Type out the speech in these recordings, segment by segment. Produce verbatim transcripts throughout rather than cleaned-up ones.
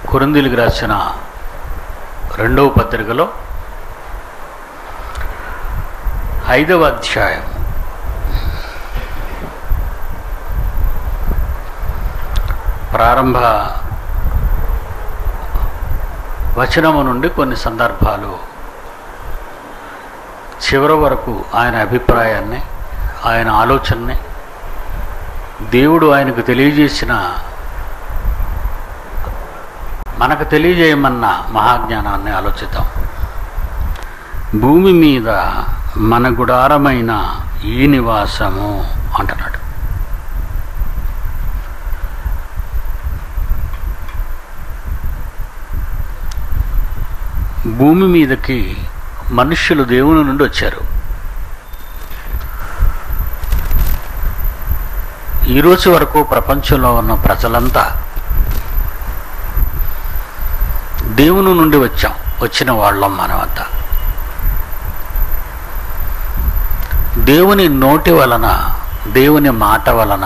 కొరింథీయులకు రాసిన రెండవ పత్రికలో ఐదవ అధ్యాయం ప్రారంభ వచనము నుండి కొన్ని సందర్భాలు చివరి వరకు ఆయన అభిప్రాయాన్ని, ఆయన ఆలోచనని, దేవుడు ఆయనకు తెలియజేసిన, మనకు తెలియజేయమన్న మహాజ్ఞానాన్ని ఆలోచిద్దాం. భూమి మీద మన గుడారమైన ఈ నివాసము అంటున్నాడు. భూమి మీదకి మనుష్యులు దేవుని నుండి వచ్చారు. ఈరోజు వరకు ప్రపంచంలో ఉన్న ప్రజలంతా దేవుని నుండి వచ్చాం, వచ్చిన వాళ్ళం మనమంతా. దేవుని నోటి వలన, దేవుని మాట వలన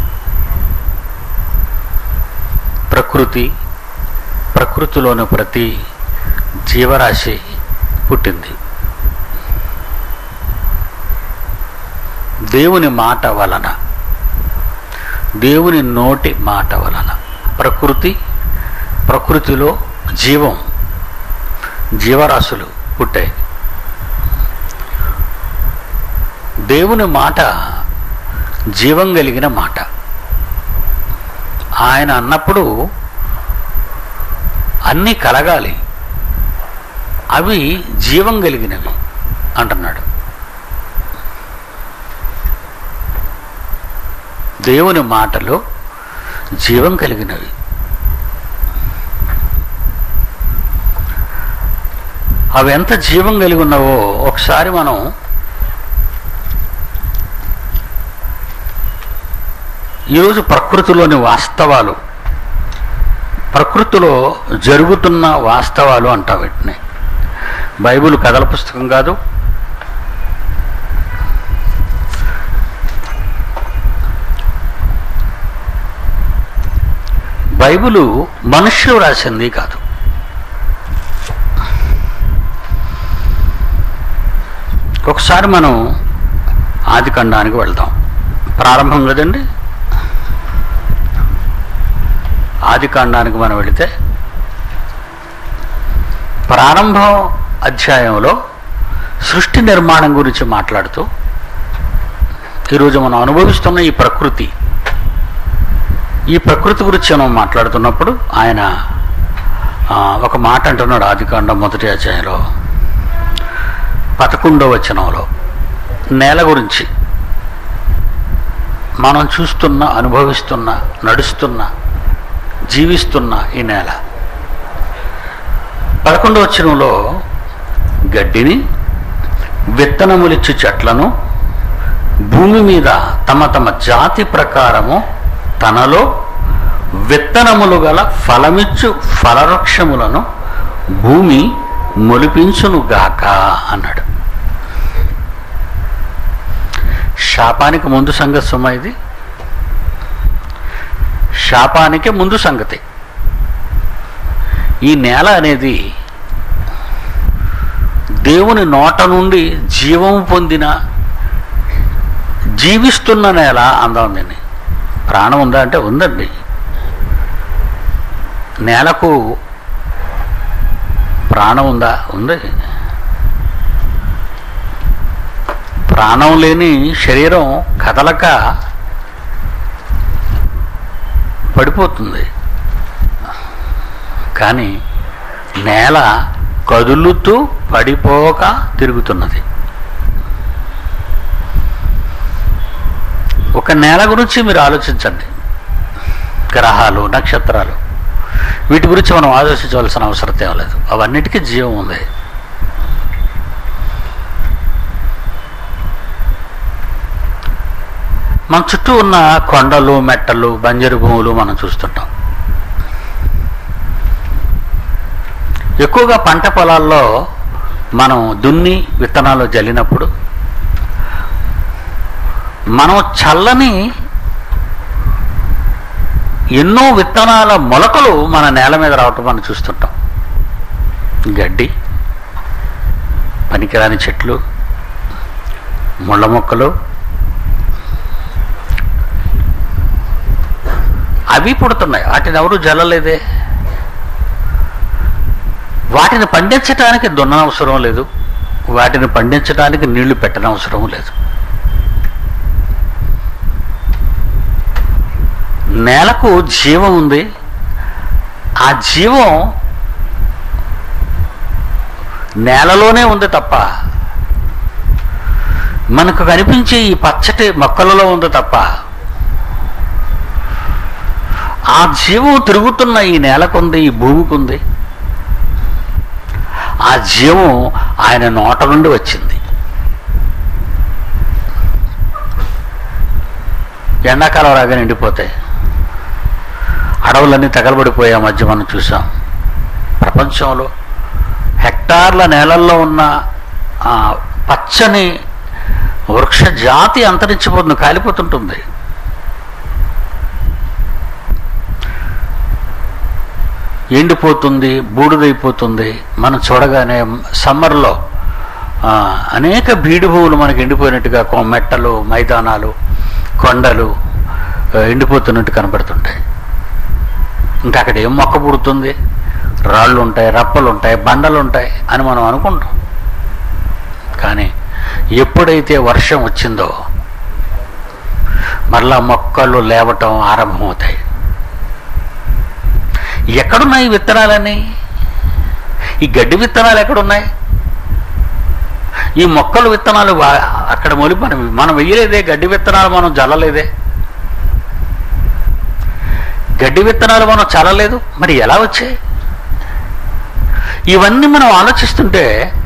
ప్రకృతి, ప్రకృతిలోని ప్రతి జీవరాశి పుట్టింది. దేవుని మాట వలన, దేవుని నోటి మాట వలన ప్రకృతి, ప్రకృతిలో జీవం, జీవరాశులు పుట్టాయి. దేవుని మాట జీవం కలిగిన మాట. ఆయన అన్నప్పుడు అన్నీ కలగాలి, అవి జీవం కలిగినవి అంటున్నాడు. దేవుని మాటలో జీవం కలిగినవి. అవి ఎంత జీవం కలిగి ఉన్నావో ఒకసారి మనం ఈరోజు ప్రకృతిలోని వాస్తవాలు, ప్రకృతిలో జరుగుతున్న వాస్తవాలు అంటా వీటిని. బైబిల్ కథల పుస్తకం కాదు, బైబిలు మనుష్యులు రాసింది కాదు. ఒకసారి మనం ఆది ఖండానికి వెళ్దాం. ప్రారంభం కదండి, ఆది కాండానికి మనం వెళితే ప్రారంభం అధ్యాయంలో సృష్టి నిర్మాణం గురించి మాట్లాడుతూ, ఈరోజు మనం అనుభవిస్తున్న ఈ ప్రకృతి, ఈ ప్రకృతి గురించి మనం మాట్లాడుతున్నప్పుడు ఆయన ఒక మాట అంటున్నాడు. ఆది కాండం మొదటి అధ్యాయంలో పదకొండవ వచనంలో నేల గురించి, మనం చూస్తున్న, అనుభవిస్తున్న, నడుస్తున్న, జీవిస్తున్న ఈ నేల. పదకొండవ వచనంలో గడ్డిని, విత్తనములిచ్చు చెట్లను, భూమి మీద తమ తమ జాతి ప్రకారము తనలో విత్తనములు గల ఫలమిచ్చు ఫలవృక్షములను భూమి మొలిపించునుగాక అన్నాడు. శాపానికి ముందు సంగతి సుమ ఇది. శాపానికి ముందు సంగతి. ఈ నేల అనేది దేవుని నోట నుండి జీవం పొందిన, జీవిస్తున్న నేల అందాం. దీన్ని ప్రాణం ఉందా అంటే ఉందండి. నేలకు ప్రాణం ఉందా? ఉంది. ప్రాణం లేని శరీరం కదలక పడిపోతుంది. కానీ నేల కదులుతూ పడిపోక తిరుగుతున్నది. ఒక నేల గురించి మీరు ఆలోచించండి. గ్రహాలు, నక్షత్రాలు, వీటి గురించి మనం ఆలోచించవలసిన అవసరం ఏం లేదు. అవన్నిటికీ జీవం ఉంది. మన చుట్టూ ఉన్న కొండలు, మెట్టలు, బంజరు భూములు మనం చూస్తుంటాం. ఎక్కువగా పంట పొలాల్లో మనం దున్ని విత్తనాలు జల్లినప్పుడు మనం చల్లని ఎన్నో విత్తనాల మొలకలు మన నేల మీద రావటం మనం చూస్తుంటాం. గడ్డి, పనికిరాని చెట్లు, ముళ్ళ మొక్కలు, అవి పుడుతున్నాయి. వాటిని ఎవరు జల్లలేదే. వాటిని పండించడానికి దున్ననవసరం లేదు, వాటిని పండించడానికి నీళ్లు పెట్టనవసరం లేదు. నేలకు జీవం ఉంది. ఆ జీవం నేలలోనే ఉంది తప్ప మనకు కనిపించే ఈ పచ్చటి మొక్కలలో ఉంది తప్ప ఆ జీవం తిరుగుతున్న ఈ నేలకుంది, ఈ భూమికుంది. ఆ జీవం ఆయన నోట నుండి వచ్చింది. ఎండాకాలం రాగానే ఎండిపోతాయి, అడవులన్నీ తగలబడిపోయే మధ్య మనం చూసాం. ప్రపంచంలో హెక్టార్ల నేలల్లో ఉన్న పచ్చని వృక్ష జాతి అంతరించిపోతుంది, కాలిపోతుంటుంది. ఎండిపోతుంది, బూడిదైపోతుంది. మనం చూడగానే సమ్మర్లో అనేక బీడు భూములు మనకి ఎండిపోయినట్టుగా మెట్టలు, మైదానాలు, కొండలు ఎండిపోతున్నట్టు కనబడుతుంటాయి. ఇంకా అక్కడ ఏం మొక్క పుడుతుంది? రాళ్ళు ఉంటాయి, రప్పలు ఉంటాయి, బండలు ఉంటాయి అని మనం అనుకుంటాం. కానీ ఎప్పుడైతే వర్షం వచ్చిందో మరలా మొక్కలు లేవటం ఆరంభమవుతాయి. ఎక్కడున్నాయి ఈ విత్తనాలని? ఈ గడ్డి విత్తనాలు ఎక్కడున్నాయి? ఈ మొక్కలు విత్తనాలు అక్కడ మొలి మనం మనం వెయ్యలేదే. గడ్డి విత్తనాలు మనం జల్లలేదే. గడ్డి విత్తనాలు మనం చల్లలేదు. మరి ఎలా వచ్చాయి? ఇవన్నీ మనం ఆలోచిస్తుంటే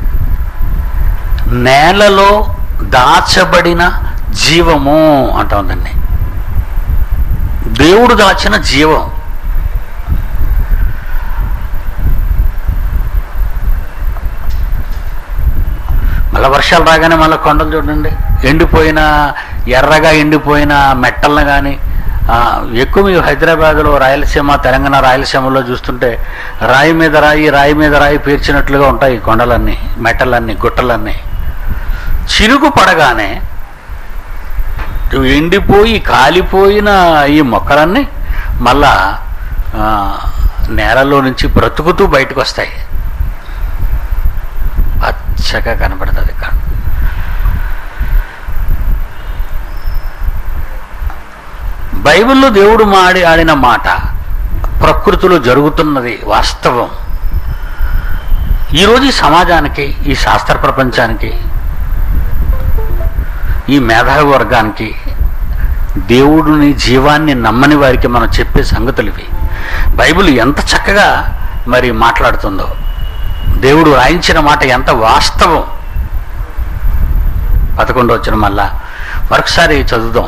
నేలలో దాచబడిన జీవము అంటాం దాన్ని. దేవుడు దాచిన జీవం. మళ్ళీ వర్షాలు రాగానే మళ్ళీ కొండలు చూడండి, ఎండిపోయిన ఎర్రగా ఎండిపోయిన మెట్టలను కానీ ఎక్కువ మీరు హైదరాబాద్లో, రాయలసీమ, తెలంగాణ రాయలసీమలో చూస్తుంటే రాయి మీద రాయి రాయి మీద రాయి పేర్చినట్లుగా ఉంటాయి కొండలన్నీ, మెట్టలన్నీ, గుట్టలన్నీ. చిరుగు పడగానే ఎండిపోయి కాలిపోయిన ఈ మొక్కలన్నీ మళ్ళా నేలలో నుంచి బ్రతుకుతూ బయటకు వస్తాయి. పచ్చగా కనబడుతుంది. ఇక్కడ బైబిల్లో దేవుడు మాడి ఆడిన మాట ప్రకృతిలో జరుగుతున్నది వాస్తవం. ఈరోజు ఈ సమాజానికి, ఈ శాస్త్ర ప్రపంచానికి, ఈ మేధావి వర్గానికి, దేవుడిని, జీవాన్ని నమ్మని వారికి మనం చెప్పే సంగతులు ఇవి. బైబిల్ ఎంత చక్కగా మరి మాట్లాడుతుందో, దేవుడు రాయించిన మాట ఎంత వాస్తవం. పదకొండు వచ్చిన మళ్ళా మరొకసారి చదువుదాం.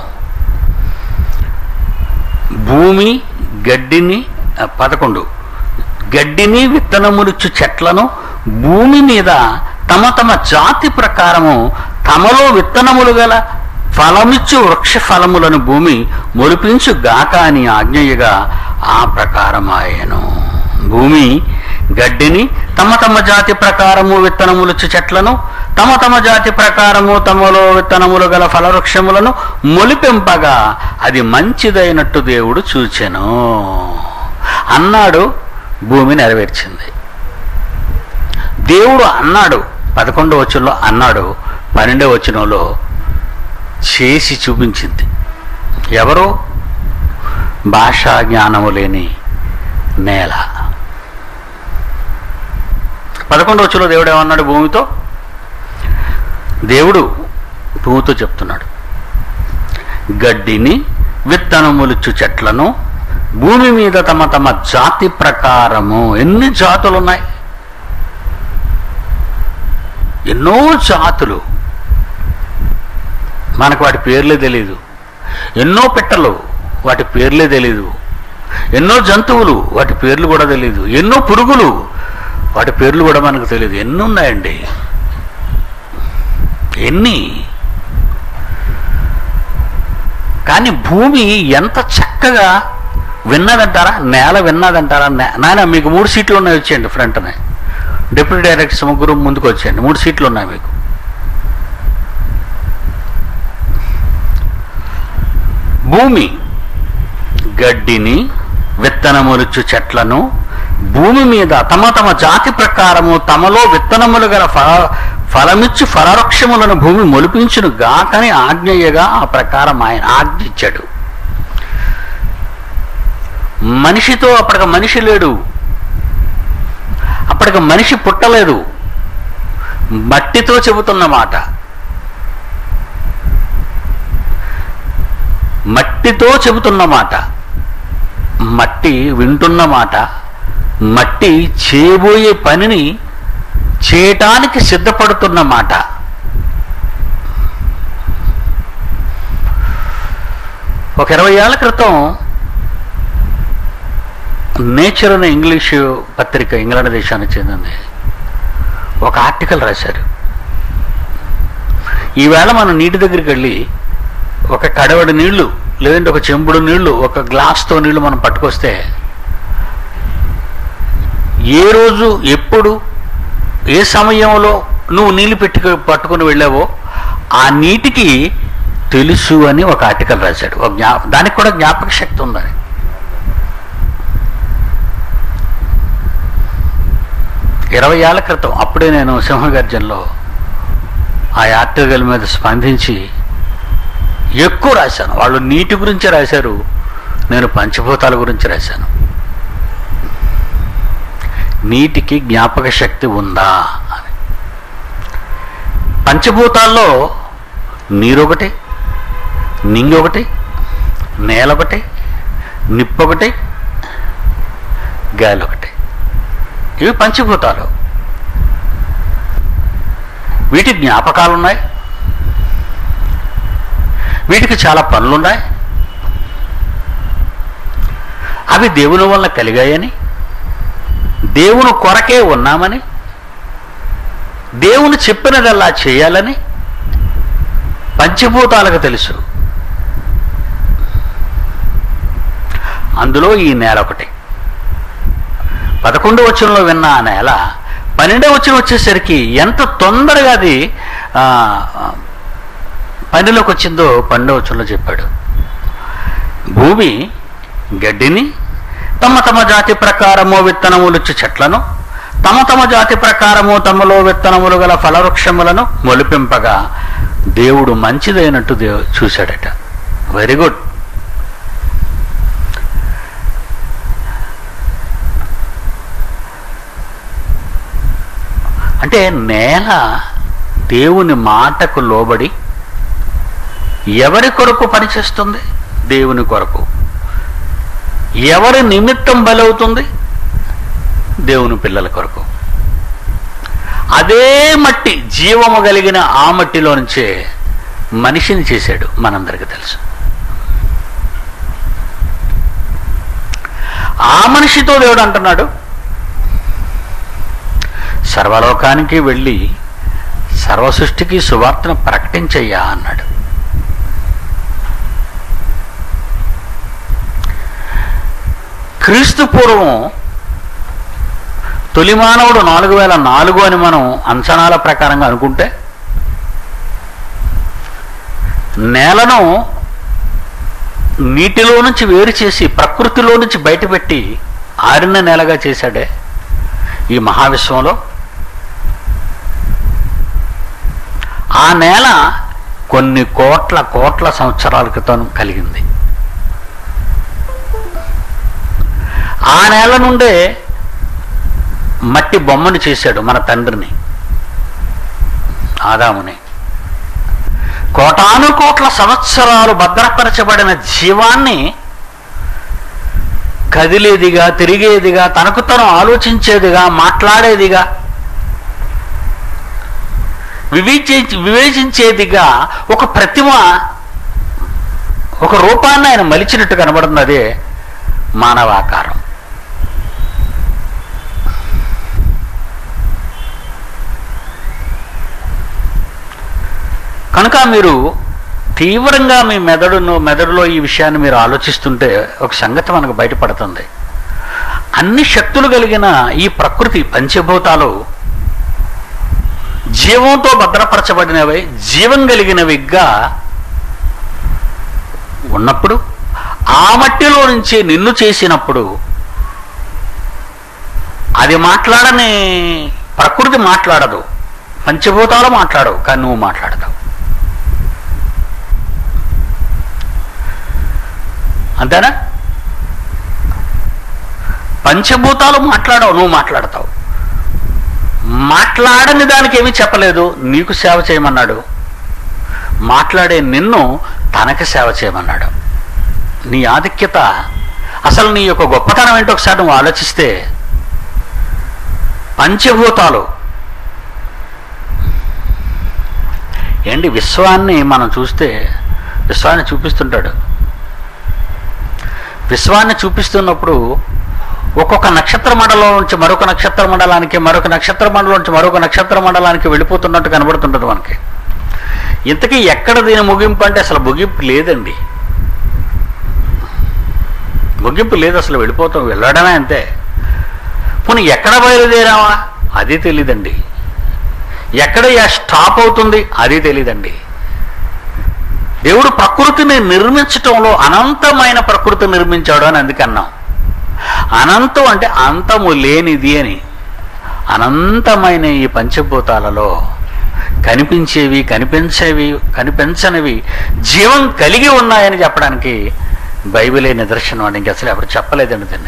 భూమి గడ్డిని, పదకొండు, గడ్డిని విత్తనములిచ్చు చెట్లను భూమి మీద తమ తమ జాతి ప్రకారము తమలో విత్తనములు గల ఫలమిచ్చు వృక్ష ఫలములను భూమి మొలిపించు గాక అని ఆజ్ఞయగా ఆ ప్రకారమాయెను. భూమి గడ్డిని తమ తమ జాతి ప్రకారము విత్తనములిచ్చు చెట్లను తమ తమ జాతి ప్రకారము తమలో విత్తనములు గల ఫలవృక్షములను మొలిపింపగా అది మంచిదైనట్టు దేవుడు చూచెను అన్నాడు. భూమి నెరవేర్చింది. దేవుడు అన్నాడు. పదకొండవ వచనంలో అన్నాడు, పన్నెండవ వచనంలో చేసి చూపించింది. ఎవరు? భాషా జ్ఞానము లేని నేల. పదకొండవ వచనంలో దేవుడు ఏమన్నాడు? భూమితో, దేవుడు భూమితో చెప్తున్నాడు, గడ్డిని విత్తనములిచ్చు చెట్లను భూమి మీద తమ తమ జాతి ప్రకారము. ఎన్ని జాతులు ఉన్నాయి? ఎన్నో జాతులు, మనకు వాటి పేర్లే తెలీదు. ఎన్నో పిట్టలు, వాటి పేర్లే తెలీదు. ఎన్నో జంతువులు, వాటి పేర్లు కూడా తెలీదు. ఎన్నో పురుగులు, వాటి పేర్లు కూడా మనకు తెలియదు. ఎన్ని ఉన్నాయండి, ఎన్ని! కానీ భూమి ఎంత చక్కగా విన్నదంటారా? నేల విన్నదంటారా? నాయన మీకు మూడు సీట్లు ఉన్నాయి, వచ్చేయండి ఫ్రంట్నే. డిప్యూటీ డైరెక్టర్స్ ముగ్గురు ముందుకు వచ్చేయండి, మూడు సీట్లు ఉన్నాయి మీకు. భూమి గడ్డిని విత్తనములుచు చెట్లను భూమి మీద తమ తమ జాతి ప్రకారము తమలో విత్తనములు గల ఫల ఫలమిచ్చు ఫలవృక్షములను భూమి మొలిపించును గాకని ఆజ్ఞయ్యగా ఆ ప్రకారం ఆయన ఆజ్ఞ ఇచ్చాడు. మనిషితో అప్పటికి మనిషి లేడు, అప్పటికి మనిషి పుట్టలేదు. మట్టితో చెబుతున్న మాట, మట్టితో చెబుతున్న మాట, మట్టి వింటున్న మాట, మట్టి చేయబోయే పనిని చేయటానికి సిద్ధపడుతున్న మాట. ఒక ఇరవై ఏళ్ల క్రితం నేచర్ అనే ఇంగ్లీషు పత్రిక, ఇంగ్లాండ్ దేశానికి చెందింది, ఒక ఆర్టికల్ రాశారు. ఈవేళ మనం నీటి దగ్గరికి వెళ్ళి ఒక కడవడి నీళ్లు లేదంటే ఒక చెంబుడు నీళ్లు ఒక గ్లాస్తో నీళ్లు మనం పట్టుకొస్తే ఏ రోజు ఎప్పుడు ఏ సమయంలో నువ్వు నీళ్లు పెట్టుకు పట్టుకుని వెళ్ళావో ఆ నీటికి తెలుసు అని ఒక ఆర్టికల్ రాశాడు. ఒక జ్ఞా దానికి కూడా జ్ఞాపక శక్తి ఉందని. ఇరవై ఏళ్ల క్రితం అప్పుడే నేను సింహగర్జనలో ఆ ఆర్టికల్ మీద స్పందించి ఎక్కువ రాశాను. వాళ్ళు నీటి గురించి రాశారు, నేను పంచభూతాల గురించి రాశాను. నీటికి జ్ఞాపక శక్తి ఉందా అని. పంచభూతాల్లో నీరొకటి, నింగొకటి, నేలొకటి, నిప్పొకటి, గాలి ఒకటి. ఇవి పంచభూతాలు. వీటి జ్ఞాపకాలు ఉన్నాయి, వీటికి చాలా పనులున్నాయి. అవి దేవుని వల్ల కలిగాయని, దేవుని కొరకే ఉన్నామని, దేవుని చెప్పినదల్లా చేయాలని పంచభూతాలకు తెలుసు. అందులో ఈ నేల ఒకటి. పదకొండవ వచనంలో విన్న ఆ నేల పన్నెండవ వచనం వచ్చేసరికి ఎంత తొందరగా అది పనిలోకి వచ్చిందో పన్నెండవ వచనంలో చెప్పాడు. భూమి గడ్డిని తమ తమ జాతి ప్రకారము విత్తనములుచ్చు చెట్లను తమ తమ జాతి ప్రకారము తమలో విత్తనములు గల ఫలవృక్షములను మొలిపింపగా దేవుడు మంచిదైనట్టు దేవు చూశాడట. Very good. అంటే నేల దేవుని మాటకు లోబడి ఎవరి కొరకు పనిచేస్తుంది? దేవుని కొరకు. ఎవరి నిమిత్తం బలవుతుంది? దేవుని పిల్లల కొరకు. అదే మట్టి, జీవము కలిగిన ఆ మట్టిలో నుంచే మనిషిని చేశాడు, మనందరికీ తెలుసు. ఆ మనిషితో దేవుడు అంటున్నాడు, సర్వలోకానికి వెళ్ళి సర్వసృష్టికి సువార్తను ప్రకటించయ్యా అన్నాడు. క్రీస్తు పూర్వం తొలి మానవుడు నాలుగు వేల నాలుగు అని మనం అంచనాల ప్రకారంగా అనుకుంటే, నేలను నీటిలో నుంచి వేరు చేసి ప్రకృతిలో నుంచి బయటపెట్టి ఆరిన నేలగా చేశాడే ఈ మహావిశ్వంలో. ఆ నేల కొన్ని కోట్ల కోట్ల సంవత్సరాల క్రితం కలిగింది. ఆ నేల నుండే మట్టి బొమ్మను చేశాడు మన తండ్రిని, ఆదాముని. కోటాను కోట్ల సంవత్సరాలు భద్రపరచబడిన జీవాన్ని కదిలేదిగా, తిరిగేదిగా, తనకు తను ఆలోచించేదిగా, మాట్లాడేదిగా, వివేచి వివేచించేదిగా ఒక ప్రతిమ, ఒక రూపాన్ని ఆయన మలిచినట్టు కనబడుతున్నదే మానవాకారం. కనుక మీరు తీవ్రంగా మీ మెదడును మెదడులో ఈ విషయాన్ని మీరు ఆలోచిస్తుంటే ఒక సంగతి మనకు బయటపడుతుంది. అన్ని శక్తులు కలిగిన ఈ ప్రకృతి పంచభూతాలు జీవంతో భద్రపరచబడినవి, జీవం కలిగినవిగా ఉన్నప్పుడు, ఆ మట్టిలో నుంచి నిన్ను చేసినప్పుడు అది మాట్లాడని ప్రకృతి మాట్లాడదు, పంచభూతాలు మాట్లాడవు, కానీ నువ్వు మాట్లాడతావు. అంతేనా? పంచభూతాలు మాట్లాడవు, నువ్వు మాట్లాడతావు. మాట్లాడని దానికి ఏమీ చెప్పలేదు, నీకు సేవ చేయమన్నాడు. మాట్లాడే నిన్ను తనకి సేవ చేయమన్నాడు. నీ ఆధిక్యత, అసలు నీ యొక్క గొప్పతనం ఏంటో ఒకసారి నువ్వు ఆలోచిస్తే, పంచభూతాలు ఏంటి? విశ్వాన్ని మనం చూస్తే విశ్వాన్ని చూపిస్తుంటాడు. విశ్వాన్ని చూపిస్తున్నప్పుడు ఒక్కొక్క నక్షత్ర మండలం నుంచి మరొక నక్షత్ర మండలానికి, మరొక నక్షత్ర మండలం నుంచి మరొక నక్షత్ర మండలానికి వెళ్ళిపోతున్నట్టు కనబడుతుంటుంది మనకి. ఇంతకీ ఎక్కడ దీని ముగింపు అంటే అసలు ముగింపు లేదండి. ముగింపు లేదు, అసలు వెళ్ళిపోతాం, వెళ్ళడమే అంతే. పోనీ ఎక్కడ బయలుదేరావా అది తెలీదండి. ఎక్కడ స్టాప్ అవుతుంది అది తెలీదండి. దేవుడు ప్రకృతిని నిర్మించటంలో అనంతమైన ప్రకృతి నిర్మించాడు అని అందుకన్నాం. అనంతం అంటే అంతము లేనిది అని. అనంతమైన ఈ పంచభూతాలలో కనిపించేవి, కనిపించేవి, కనిపించనివి జీవం కలిగి ఉన్నాయని చెప్పడానికి బైబిలే నిదర్శనం అండి. ఇంక అసలు ఎప్పుడు చెప్పలేదండి దీన్ని.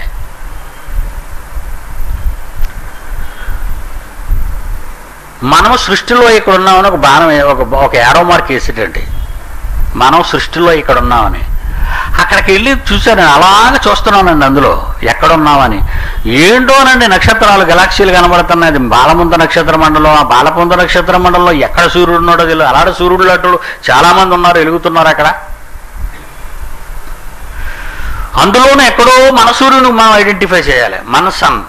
మనము సృష్టిలో ఇక్కడ ఉన్నామని ఒక బాణం, ఒక ఒక ఏరో మార్క్ వేసేటండి. మనం సృష్టిలో ఇక్కడ ఉన్నామని. అక్కడికి వెళ్ళి చూశాను, అలాగే చూస్తున్నానండి అందులో ఎక్కడున్నామని. ఏంటోనండి నక్షత్రాలు, గెలాక్సీలు కనబడుతున్నాయి. అది బాలముంత నక్షత్ర మండలం. ఆ బాలముంత నక్షత్ర మండలంలో ఎక్కడ సూర్యుడు ఉన్నాడో తెలియదు. అలాంటి సూర్యుడు లాంటి చాలామంది ఉన్నారు, వెలుగుతున్నారు అక్కడ. అందులోనే ఎక్కడో మన సూర్యుని మనం ఐడెంటిఫై చేయాలి, మన సన్.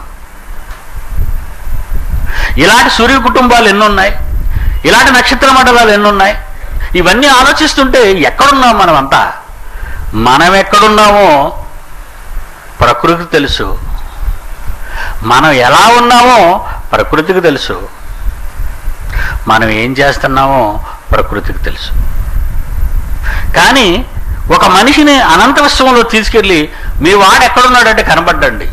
ఇలాంటి సూర్య కుటుంబాలు ఎన్నున్నాయి, ఇలాంటి నక్షత్ర మండలాలు ఎన్నున్నాయి. ఇవన్నీ ఆలోచిస్తుంటే ఎక్కడున్నాం మనం అంతా? మనం ఎక్కడున్నామో ప్రకృతి తెలుసు, మనం ఎలా ఉన్నామో ప్రకృతికి తెలుసు, మనం ఏం చేస్తున్నామో ప్రకృతికి తెలుసు. కానీ ఒక మనిషిని అనంత విశ్వంలో తీసుకెళ్ళి మీ వాడు ఎక్కడున్నాడంటే కనబడ్డండి.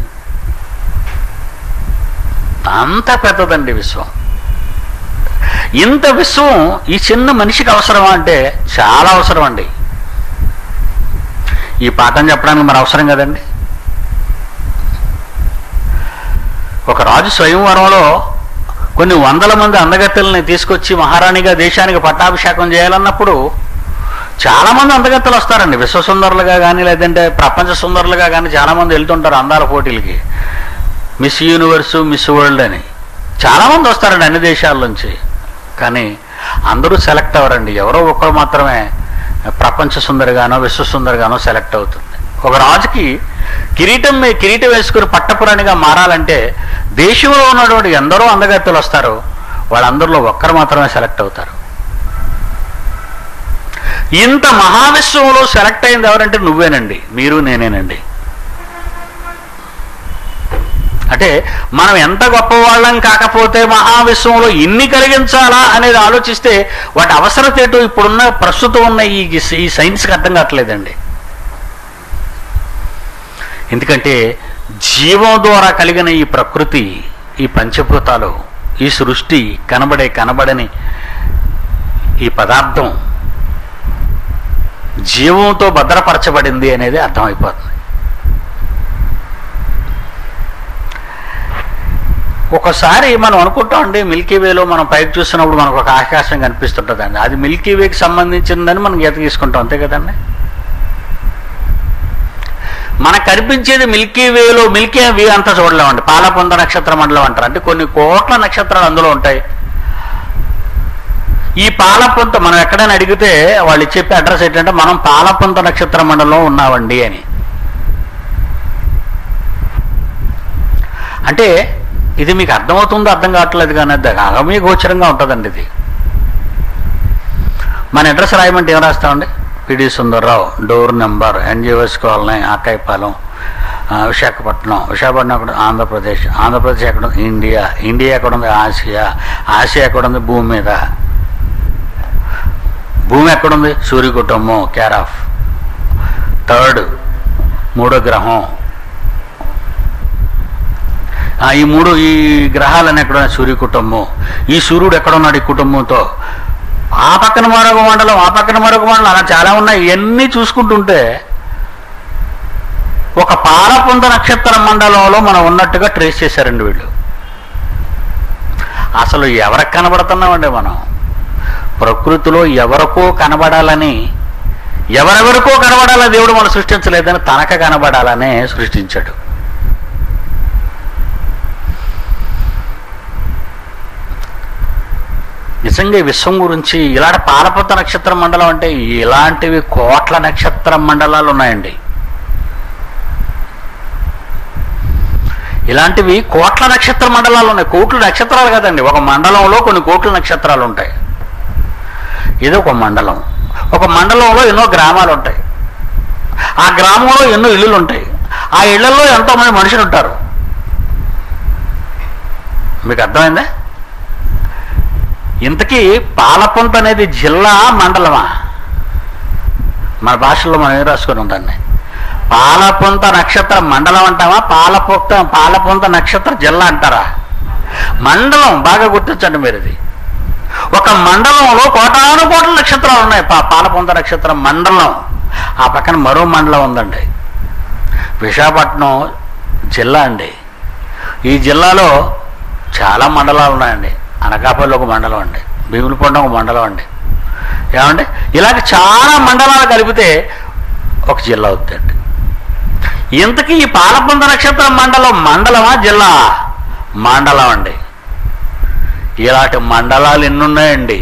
అంత పెద్దదండి విశ్వం. ఇంత విశ్వం ఈ చిన్న మనిషికి అవసరమా అంటే చాలా అవసరం అండి. ఈ పాఠం చెప్పడానికి మరి అవసరం కదండి. ఒక రాజు స్వయంవరంలో కొన్ని వందల మంది అందగత్తెల్ని తీసుకొచ్చి మహారాణిగా దేశానికి పట్టాభిషేకం చేయాలన్నప్పుడు చాలామంది అందగత్తెలు వస్తారండి. విశ్వసుందరులుగా కానీ లేదంటే ప్రపంచ సుందరులుగా కానీ చాలామంది వెళ్తుంటారు అందాల పోటీలకి. మిస్ యూనివర్సు, మిస్ వరల్డ్ అని చాలామంది వస్తారండి అన్ని దేశాల నుంచి. కానీ అందరూ సెలెక్ట్ అవ్వరండి. ఎవరో ఒకరు మాత్రమే ప్రపంచ సుందరిగానో విశ్వసుందరిగానో సెలెక్ట్ అవుతుంది. ఒక రాజుకి కిరీటం మీద కిరీటం వేసుకుని పట్టపురాణిగా మారాలంటే దేశంలో ఉన్నటువంటి ఎందరో అందగత్తెలు వస్తారు, వాళ్ళందరిలో ఒక్కరు మాత్రమే సెలెక్ట్ అవుతారు. ఇంత మహావిశ్వంలో సెలెక్ట్ అయింది ఎవరంటే నువ్వేనండి, మీరు నేనేనండి. అంటే మనం ఎంత గొప్పవాళ్ళం కాకపోతే మహావిశ్వంలో ఇన్ని కలిగించాలా అనేది ఆలోచిస్తే వాటి అవసరత ఏంటో ఇప్పుడున్న ప్రస్తుతం ఉన్న ఈ ఈ సైన్స్కి అర్థం కావట్లేదండి. ఎందుకంటే జీవం ద్వారా కలిగిన ఈ ప్రకృతి, ఈ పంచభూతాలు, ఈ సృష్టి, కనబడే కనబడని ఈ పదార్థం జీవంతో భద్రపరచబడింది అనేది అర్థమైపోతుంది. ఒకసారి మనం అనుకుంటామండి మిల్కీ వేలో మనం పైకి చూసినప్పుడు మనకు ఒక ఆకాశం కనిపిస్తుంటుందండి, అది మిల్కీ వేకి సంబంధించిందని మనం గీత తీసుకుంటాం, అంతే కదండి. మనకు కనిపించేది మిల్కీ వేలో మిల్కీ వే అంతా చూడలేమండి. పాలపొంద నక్షత్ర మండలం అంటారు, అంటే కొన్ని కోట్ల నక్షత్రాలు అందులో ఉంటాయి. ఈ పాలపొంత మనం ఎక్కడైనా అడిగితే వాళ్ళు చెప్పే అడ్రస్ ఏంటంటే మనం పాలపొంత నక్షత్ర మండలంలో ఉన్నామండి అని. అంటే ఇది మీకు అర్థమవుతుందో అర్థం కావట్లేదు కానీ అగమ్య గోచరంగా ఉంటుందండి ఇది. మన అడ్రస్ రాయమంటే ఏం రాస్తామండి? PD Sundar Rao, door number, NGOs colony, Akkayyapalem, Visakhapatnam. Visakhapatnam ఎక్కడ? ఆంధ్రప్రదేశ్. ఆంధ్రప్రదేశ్ ఎక్కడ? ఇండియా. ఇండియా ఎక్కడ ఉంది? ఆసియా. ఆసియా ఎక్కడ ఉంది? భూమి మీద. భూమి ఎక్కడుంది? సూర్య కుటుంబం, కేర్ ఆఫ్. థర్డ్, మూడో గ్రహం. ఈ మూడు ఈ గ్రహాలన్నీ ఎక్కడ? సూర్య కుటుంబం. ఈ సూర్యుడు ఎక్కడున్నాడు ఈ కుటుంబంతో? ఆ పక్కన మరొక మండలం, ఆ పక్కన మరొక మండలం, అలా చాలా ఉన్నాయి. ఇవన్నీ చూసుకుంటుంటే ఒక పాలపుంత నక్షత్ర మండలంలో మనం ఉన్నట్టుగా ట్రేస్ చేశారండి వీళ్ళు. అసలు ఎవరికి కనబడుతున్నామండి మనం? ప్రకృతిలో ఎవరికో కనబడాలని, ఎవరెవరికో కనబడాలని దేవుడు మనం సృష్టించలేదని తనక కనబడాలనే సృష్టించాడు. నిజంగా ఈ విశ్వం గురించి ఇలాంటి పాలపుంత నక్షత్ర మండలం అంటే ఇలాంటివి కోట్ల నక్షత్ర మండలాలు ఉన్నాయండి. ఇలాంటివి కోట్ల నక్షత్ర మండలాలు ఉన్నాయి. కోట్ల నక్షత్రాలు కదండి, ఒక మండలంలో కొన్ని కోట్ల నక్షత్రాలు ఉంటాయి. ఇది ఒక మండలం. ఒక మండలంలో ఎన్నో గ్రామాలు ఉంటాయి. ఆ గ్రామంలో ఎన్నో ఇళ్ళు ఉంటాయి. ఆ ఇళ్లలో ఎంతోమంది మనుషులు ఉంటారు. మీకు అర్థమైందా? ఇంతకీ పాలపుంత అనేది జిల్లా, మండలమా? మన భాషలో మనం ఏం రాసుకొని ఉందండి? పాలపుంత నక్షత్ర మండలం అంటావా, పాలపుంత పాలపుంత నక్షత్ర జిల్లా అంటారా? మండలం. బాగా గుర్తించండి మీరు. ఇది ఒక మండలంలో కోటాను కోట్ల నక్షత్రాలు ఉన్నాయి. పా పాలపుంత నక్షత్ర మండలం. ఆ పక్కన మరో మండలం ఉందండి, విశాఖపట్నం జిల్లా అండి. ఈ జిల్లాలో చాలా మండలాలు ఉన్నాయండి. అనకాపల్లి ఒక మండలం అండి, భీములపట్నం ఒక మండలం అండి. ఏమండి, ఇలాగ చాలా మండలాలు కలిపితే ఒక జిల్లా అవుతుందండి. ఇంతకీ ఈ పాలపుంత నక్షత్ర మండలం మండలమా, జిల్లా? మండలం అండి. ఇలాంటి మండలాలు ఎన్నున్నాయండి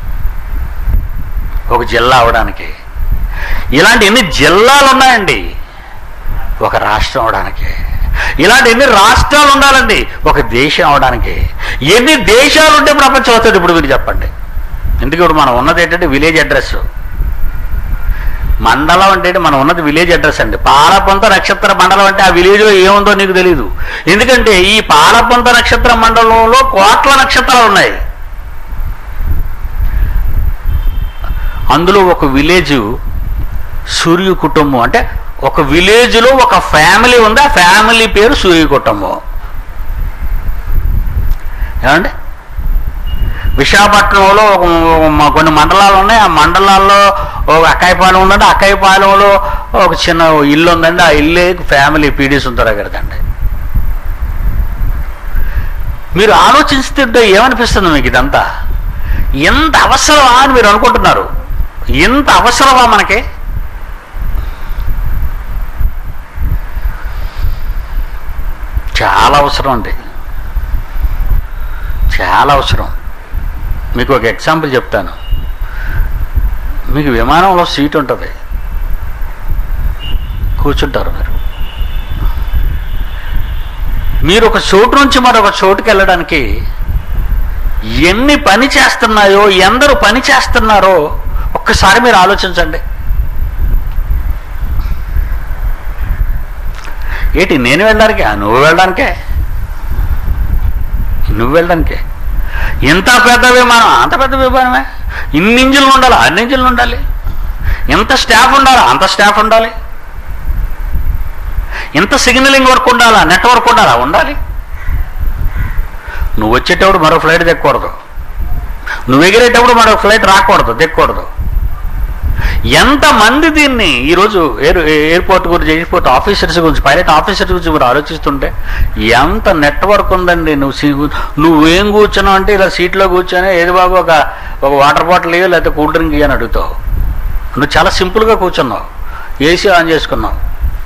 ఒక జిల్లా అవడానికి? ఇలాంటి ఎన్ని జిల్లాలు ఉన్నాయండి ఒక రాష్ట్రం అవడానికి? ఇలాంటి ఎన్ని రాష్ట్రాలు ఉండాలండి ఒక దేశం అవడానికి? ఎన్ని దేశాలు ఉంటే ప్రపంచం అవుతుంది ఇప్పుడు మీరు చెప్పండి. ఎందుకు ఇప్పుడు మనం ఉన్నది ఏంటంటే విలేజ్ అడ్రస్. మండలం అంటే మనం ఉన్నది విలేజ్ అడ్రస్ అండి. పాలపుంత నక్షత్ర మండలం అంటే ఆ విలేజ్లో ఏముందో నీకు తెలీదు. ఎందుకంటే ఈ పాలపుంత నక్షత్ర మండలంలో కోట్ల నక్షత్రాలు ఉన్నాయి. అందులో ఒక విలేజ్ సూర్య కుటుంబం. అంటే ఒక విలేజ్లో ఒక ఫ్యామిలీ ఉంది, ఆ ఫ్యామిలీ పేరు సూర్య కుటుంబం. ఏమండి, విశాఖపట్నంలో ఒక కొన్ని మండలాలు ఉన్నాయి. ఆ మండలాల్లో ఒక అక్కాయపాలెం ఉందండి. అక్కాయపాలెంలో ఒక చిన్న ఇల్లు ఉందండి. ఆ ఇల్లే ఫ్యామిలీ పీడి సుందరరావు గారిదండి. మీరు ఆలోచిస్తుంటే ఏమనిపిస్తుంది మీకు? ఇదంతా ఎంత అవసరమా అని మీరు అనుకుంటున్నారు? ఎంత అవసరమా మనకి? చాలా అవసరం అండి, చాలా అవసరం. మీకు ఒక ఎగ్జాంపుల్ చెప్తాను. మీకు విమానంలో సీట్ ఉంటుంది, కూర్చుంటారు మీరు. మీరు ఒక చోటు నుంచి మరొక చోటుకి వెళ్ళడానికి ఎన్ని పని చేస్తున్నాయో, ఎందరు పని చేస్తున్నారో ఒక్కసారి మీరు ఆలోచించండి. ఏంటి నేను వెళ్ళడానికే? నువ్వు వెళ్ళడానికే, నువ్వు వెళ్ళడానికే. ఎంత పెద్ద విమానం, అంత పెద్ద విమానమే. ఇన్ని ఇంజిన్లు ఉండాలి, అన్ని ఇంజిన్లు ఉండాలి. ఎంత స్టాఫ్ ఉండాలి, అంత స్టాఫ్ ఉండాలి. ఎంత సిగ్నలింగ్ వర్క్ ఉండాలా, నెట్వర్క్ ఉండాలా, ఉండాలి. నువ్వు వచ్చేటప్పుడు మరో ఫ్లైట్ దిక్కకూడదు, నువ్వు ఎగిరేటప్పుడు మరో ఫ్లైట్ రాకూడదు, దిక్కకూడదు. ఎంతమంది దీన్ని ఈరోజు ఎయిర్ ఎయిర్పోర్ట్ గురించి, ఎయిర్పోర్ట్ ఆఫీసర్స్ గురించి, పైలట్ ఆఫీసర్స్ గురించి మీరు ఆలోచిస్తుంటే ఎంత నెట్వర్క్ ఉందండి. నువ్వు నువ్వేం కూర్చున్నావు అంటే ఇలా సీట్లో కూర్చొని ఏది బాబు ఒక ఒక వాటర్ బాటిల్ ఇవ్వ, లేకపోతే కూల్ డ్రింక్ ఇవ్వని అడుగుతావు. నువ్వు చాలా సింపుల్గా కూర్చున్నావు, ఏసీ ఆన్ చేసుకున్నావు,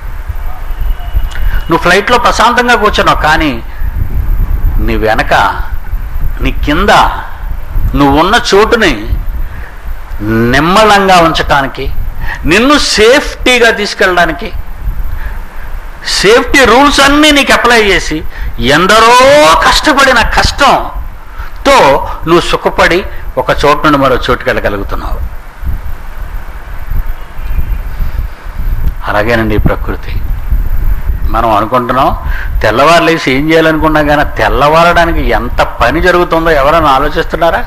నువ్వు ఫ్లైట్లో ప్రశాంతంగా కూర్చున్నావు. కానీ నీ వెనక, నీ కింద, నువ్వున్న చోటుని నిమ్మలంగా ఉంచడానికి, నిన్ను సేఫ్టీగా తీసుకెళ్ళడానికి సేఫ్టీ రూల్స్ అన్నీ నీకు అప్లై చేసి ఎందరో కష్టపడిన కష్టంతో నువ్వు సుఖపడి ఒక చోటు నుండి మరో చోటుకి వెళ్ళగలుగుతున్నావు. అలాగేనండి ఈ ప్రకృతి. మనం అనుకుంటున్నాం తెల్లవారు లేసి ఏం చేయాలనుకున్నా కానీ తెల్లవారడానికి ఎంత పని జరుగుతుందో ఎవరైనా ఆలోచిస్తున్నారా?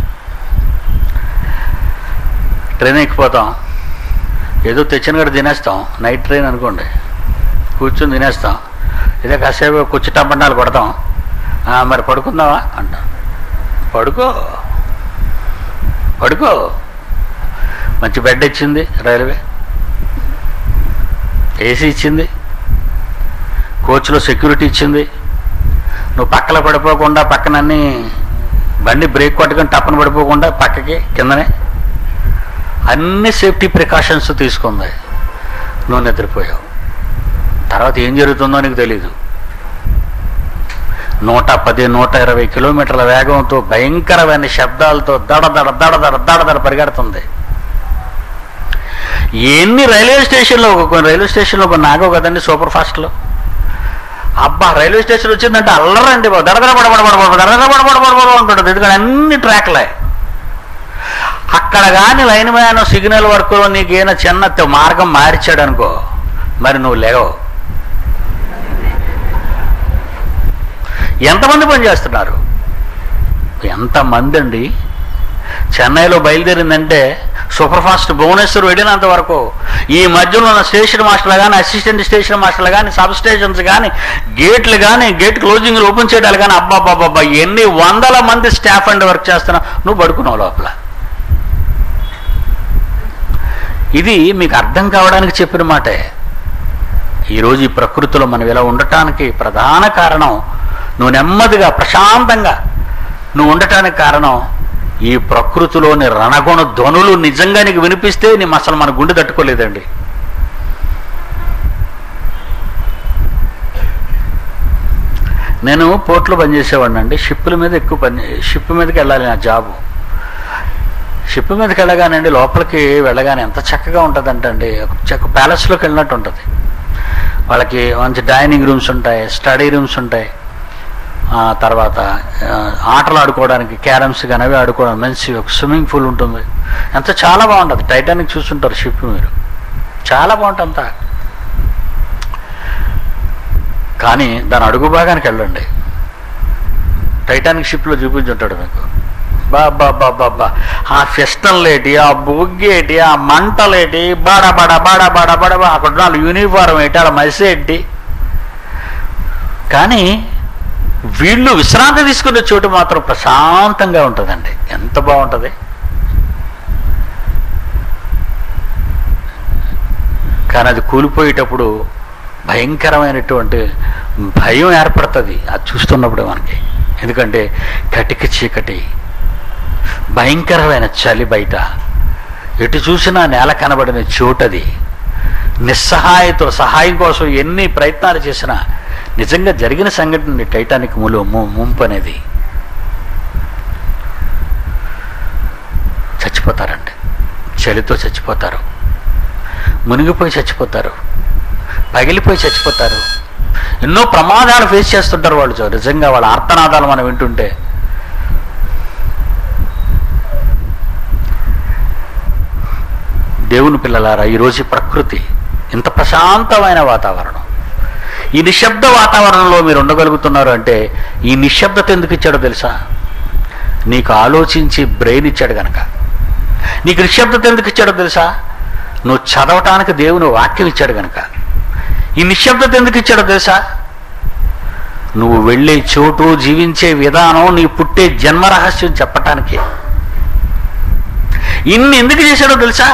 ట్రైన్ ఎక్కిపోతాం, ఏదో తెచ్చిన కూడా తినేస్తాం. నైట్ ట్రైన్ అనుకోండి, కూర్చొని తినేస్తాం. ఇదే కాసేపు కుర్చీ టంపండాలు కొడతాం. మరి పడుకుందామా అంటాం. పడుకో పడుకో మంచి బెడ్ ఇచ్చింది రైల్వే, ఏసీ ఇచ్చింది, కోచ్లో సెక్యూరిటీ ఇచ్చింది. నువ్వు పక్కన పడిపోకుండా, పక్కనన్నీ బండి బ్రేక్ కొట్టుకొని టప్పన పడిపోకుండా పక్కకి కిందనే అన్ని సేఫ్టీ ప్రికాషన్స్ తీసుకుంది. నువ్వు నిద్రపోయావు. తర్వాత ఏం జరుగుతుందో నీకు తెలీదు. నూట పది నూట ఇరవై కిలోమీటర్ల వేగంతో భయంకరమైన శబ్దాలతో దడ దడ దడ దడ దడ దడ పరిగెడుతుంది. ఎన్ని రైల్వే స్టేషన్లో, కొన్ని రైల్వే స్టేషన్లో కొన్ని నాగో కదండి సూపర్ ఫాస్ట్లో. అబ్బా రైల్వే స్టేషన్ వచ్చిందంటే అల్లరండి బాబు, దడదడ పడబడ పడబడ దడదడ పడబడ పడబడ అంటుంటుంది. ఎందుకంటే అన్ని ట్రాక్లే. అక్కడ కానీ లైన్ మ్యాన్ సిగ్నల్ వర్క్ నీకేమైనా చిన్న మార్గం మార్చాడు అనుకో, మరి నువ్వు లేవవు. ఎంతమంది పనిచేస్తున్నారు? ఎంతమంది అండి? చెన్నైలో బయలుదేరిందంటే సూపర్ ఫాస్ట్ భువనేశ్వర్ వెళ్ళినంత వరకు ఈ మధ్యలో ఉన్న స్టేషన్ మాస్టర్లు కానీ, అసిస్టెంట్ స్టేషన్ మాస్టర్లు కానీ, సబ్ స్టేషన్స్ కానీ, గేట్లు కానీ, గేట్ క్లోజింగ్లు ఓపెన్ చేయడాలు కానీ, అబ్బాబ్బాబ్బా ఎన్ని వందల మంది స్టాఫ్ అండ్ వర్క్ చేస్తున్నావు. నువ్వు పడుకున్నావు లోపల. ఇది మీకు అర్థం కావడానికి చెప్పిన మాటే. ఈరోజు ఈ ప్రకృతిలో మనం ఇలా ఉండటానికి ప్రధాన కారణం, నువ్వు నెమ్మదిగా ప్రశాంతంగా నువ్వు ఉండటానికి కారణం ఈ ప్రకృతిలోని రణగుణ ధ్వనులు నిజంగా నీకు వినిపిస్తే నీ అసలు మన గుండె తట్టుకోలేదండి. నేను పోర్ట్లో పనిచేసేవాడిని అండి. షిప్పుల మీద ఎక్కువ పని, షిప్ మీదకి వెళ్ళాలి నా జాబు. షిప్ మీదకి వెళ్ళగానండి, లోపలికి వెళ్ళగానే ఎంత చక్కగా ఉంటుందంటే అండి, చక్క ప్యాలెస్లోకి వెళ్ళినట్టు ఉంటుంది. వాళ్ళకి మంచి డైనింగ్ రూమ్స్ ఉంటాయి, స్టడీ రూమ్స్ ఉంటాయి, తర్వాత ఆటలు ఆడుకోవడానికి క్యారమ్స్ కానీ అవి ఆడుకోవడానికి మంచి ఒక స్విమ్మింగ్ పూల్ ఉంటుంది. ఎంత చాలా బాగుంటుంది. టైటానిక్ చూస్తుంటారు షిప్, మీరు చాలా బాగుంటుంది అంతా. కానీ దాని అడుగు భాగానికి వెళ్ళండి, టైటానిక్ షిప్లో చూపించుంటాడు మీకు. బాబా బాబా ఆ ఫెస్టన్లేటి, ఆ బొగ్గేటి, ఆ మంటలేటి, బడ బడ బడ బడ బడ అక్కడ నాలుగు యూనిఫారం ఏంటి, అలా మసి ఏంటి. కానీ వీళ్ళు విశ్రాంతి తీసుకునే చోటు మాత్రం ప్రశాంతంగా ఉంటుందండి. ఎంత బాగుంటుంది. కానీ అది కూలిపోయేటప్పుడు భయంకరమైనటువంటి భయం ఏర్పడుతుంది అది చూస్తున్నప్పుడు మనకి. ఎందుకంటే కటిక చీకటి, భయంకరమైన చలి, బయట ఎటు చూసినా నేల కనబడిన చోటది. నిస్సహాయతలు సహాయం కోసం ఎన్ని ప్రయత్నాలు చేసినా నిజంగా జరిగిన సంఘటన టైటానిక్ ములు ముంపు అనేది. చచ్చిపోతారండి, చలితో చచ్చిపోతారు, మునిగిపోయి చచ్చిపోతారు, పగిలిపోయి చచ్చిపోతారు. ఎన్నో ప్రమాదాలు ఫేస్ చేస్తుంటారు వాళ్ళు. నిజంగా వాళ్ళ ఆర్తనాదాలు మనం వింటుంటే దేవుని పిల్లలారా, ఈరోజు ప్రకృతి ఇంత ప్రశాంతమైన వాతావరణం, ఈ నిశ్శబ్ద వాతావరణంలో మీరు ఉండగలుగుతున్నారు అంటే ఈ నిశ్శబ్దత ఎందుకు ఇచ్చాడో తెలుసా? నీకు ఆలోచించి బ్రెయిన్ ఇచ్చాడు కనుక. నీకు నిశ్శబ్దత ఎందుకు ఇచ్చాడో తెలుసా? నువ్వు చదవటానికి దేవుని వాక్యం ఇచ్చాడు కనుక. ఈ నిశ్శబ్దత ఎందుకు ఇచ్చాడో తెలుసా? నువ్వు వెళ్ళే చోటు, జీవించే విధానం, నీ పుట్టే జన్మ రహస్యం చెప్పటానికి. ఇన్ని ఎందుకు చేశాడో తెలుసా?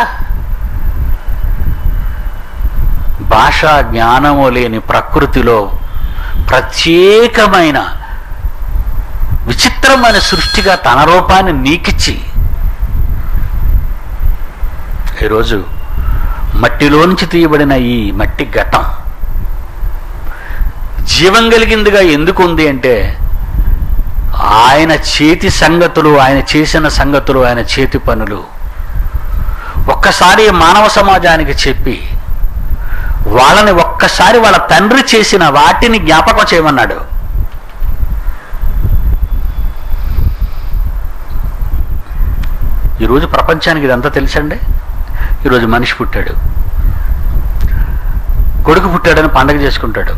భాషా జ్ఞానము లేని ప్రకృతిలో ప్రత్యేకమైన విచిత్రమైన సృష్టిగా తన రూపాన్ని నీకిచ్చి ఈరోజు మట్టిలోంచి తీయబడిన ఈ మట్టి ఘటం జీవం కలిగిందిగా ఎందుకు ఉంది అంటే ఆయన చేతి సంగతులు, ఆయన చేసిన సంగతులు, ఆయన చేతి పనులు ఒక్కసారి మానవ సమాజానికి చెప్పి వాళ్ళని ఒక్కసారి వాళ్ళ తండ్రి చేసిన వాటిని జ్ఞాపకం చేయమన్నాడు. ఈరోజు ప్రపంచానికి ఇదంతా తెలుసండి. ఈరోజు మనిషి పుట్టాడు, కొడుకు పుట్టాడని పండగ చేసుకుంటాడు.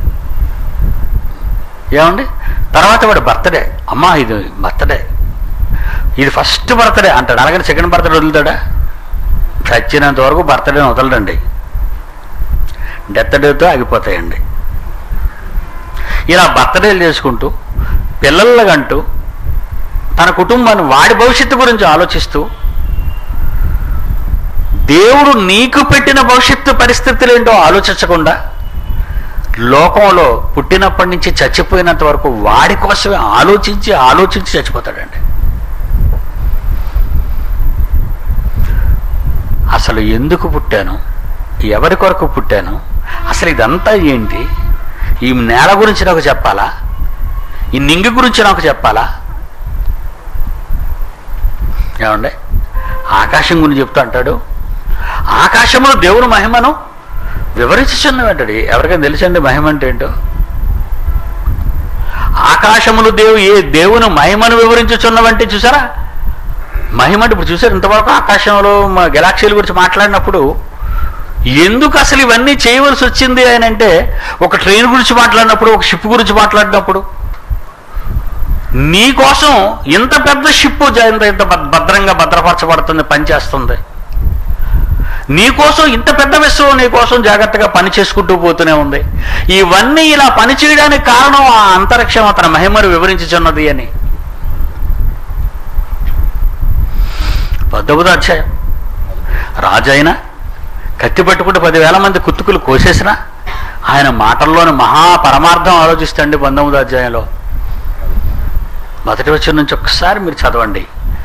ఏమండి? తర్వాత వాడు బర్త్డే, అమ్మా ఇది బర్త్డే, ఇది ఫస్ట్ బర్త్డే అంటాడు. అలాగని సెకండ్ బర్త్డే వదులుతాడా? చచ్చినంత వరకు బర్త్డేని వదలడండి. డెత్ డేతో ఆగిపోతాయండి. ఇలా బర్త్డేలు చేసుకుంటూ పిల్లలకంటూ తన కుటుంబాన్ని వాడి భవిష్యత్తు గురించి ఆలోచిస్తూ దేవుడు నీకు పెట్టిన భవిష్యత్తు పరిస్థితులు ఏంటో ఆలోచించకుండా లోకంలో పుట్టినప్పటి నుంచి చచ్చిపోయినంత వరకు వాడి కోసమే ఆలోచించి ఆలోచించి చచ్చిపోతాడండి. అసలు ఎందుకు పుట్టాను, ఎవరి కొరకు పుట్టాను, అసలు ఇదంతా ఏంటి, ఈ నేల గురించి నాకు చెప్పాలా, ఈ నింగి గురించి నాకు చెప్పాలా? ఏమండి? ఆకాశం గురించి చెప్తూ అంటాడు, ఆకాశంలో దేవుని మహిమను వివరించుచున్నవంటాడు. ఎవరికైనా తెలుసండి మహిమ అంటే ఏంటో? ఆకాశములు దేవు ఏ దేవుని మహిమను వివరించుచున్నవంటే చూసారా? మహిమ అంటే ఇప్పుడు చూసారు, ఇంతవరకు ఆకాశంలో గెలాక్సీల గురించి మాట్లాడినప్పుడు ఎందుకు అసలు ఇవన్నీ చేయవలసి వచ్చింది అని అంటే, ఒక ట్రైన్ గురించి మాట్లాడినప్పుడు, ఒక షిప్ గురించి మాట్లాడినప్పుడు, నీ కోసం ఇంత పెద్ద షిప్ ఇంత ఇంత భద్రంగా భద్రపరచబడుతుంది, పనిచేస్తుంది. నీకోసం ఇంత పెద్ద విశ్వం నీ కోసం జాగ్రత్తగా పని చేసుకుంటూ పోతూనే ఉంది. ఇవన్నీ ఇలా పని చేయడానికి కారణం ఆ అంతరిక్షం అతని మహిమను వివరించుచున్నది అని. పద్దెనిమిదో అధ్యాయం. రాజైనా కత్తి పట్టుకుంటే పదివేల మంది కుత్తుకులు కోసేసినా ఆయన మాటల్లోని మహా పరమార్థం ఆలోచిస్తండి. పంతొమ్మిదో అధ్యాయంలో మొదటి వచనం నుంచి ఒక్కసారి మీరు చదవండి.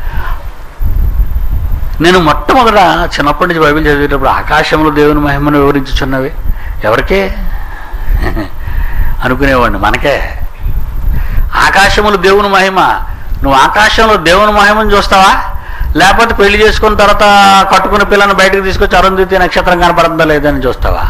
నేను మొట్టమొదట చిన్నప్పటి నుంచి బైబిల్ చదివేటప్పుడు ఆకాశంలో దేవుని మహిమను వివరించుచున్నవి ఎవరికే అనుకునేవాడిని, మనకే. ఆకాశములు దేవుని మహిమ, నువ్వు ఆకాశంలో దేవుని మహిమను చూస్తావా, లేకపోతే పెళ్లి చేసుకున్న తర్వాత కట్టుకున్న పిల్లని బయటకు తీసుకొచ్చి అరుంధతి నక్షత్రం కనపడుతుందా లేదని చూస్తావా?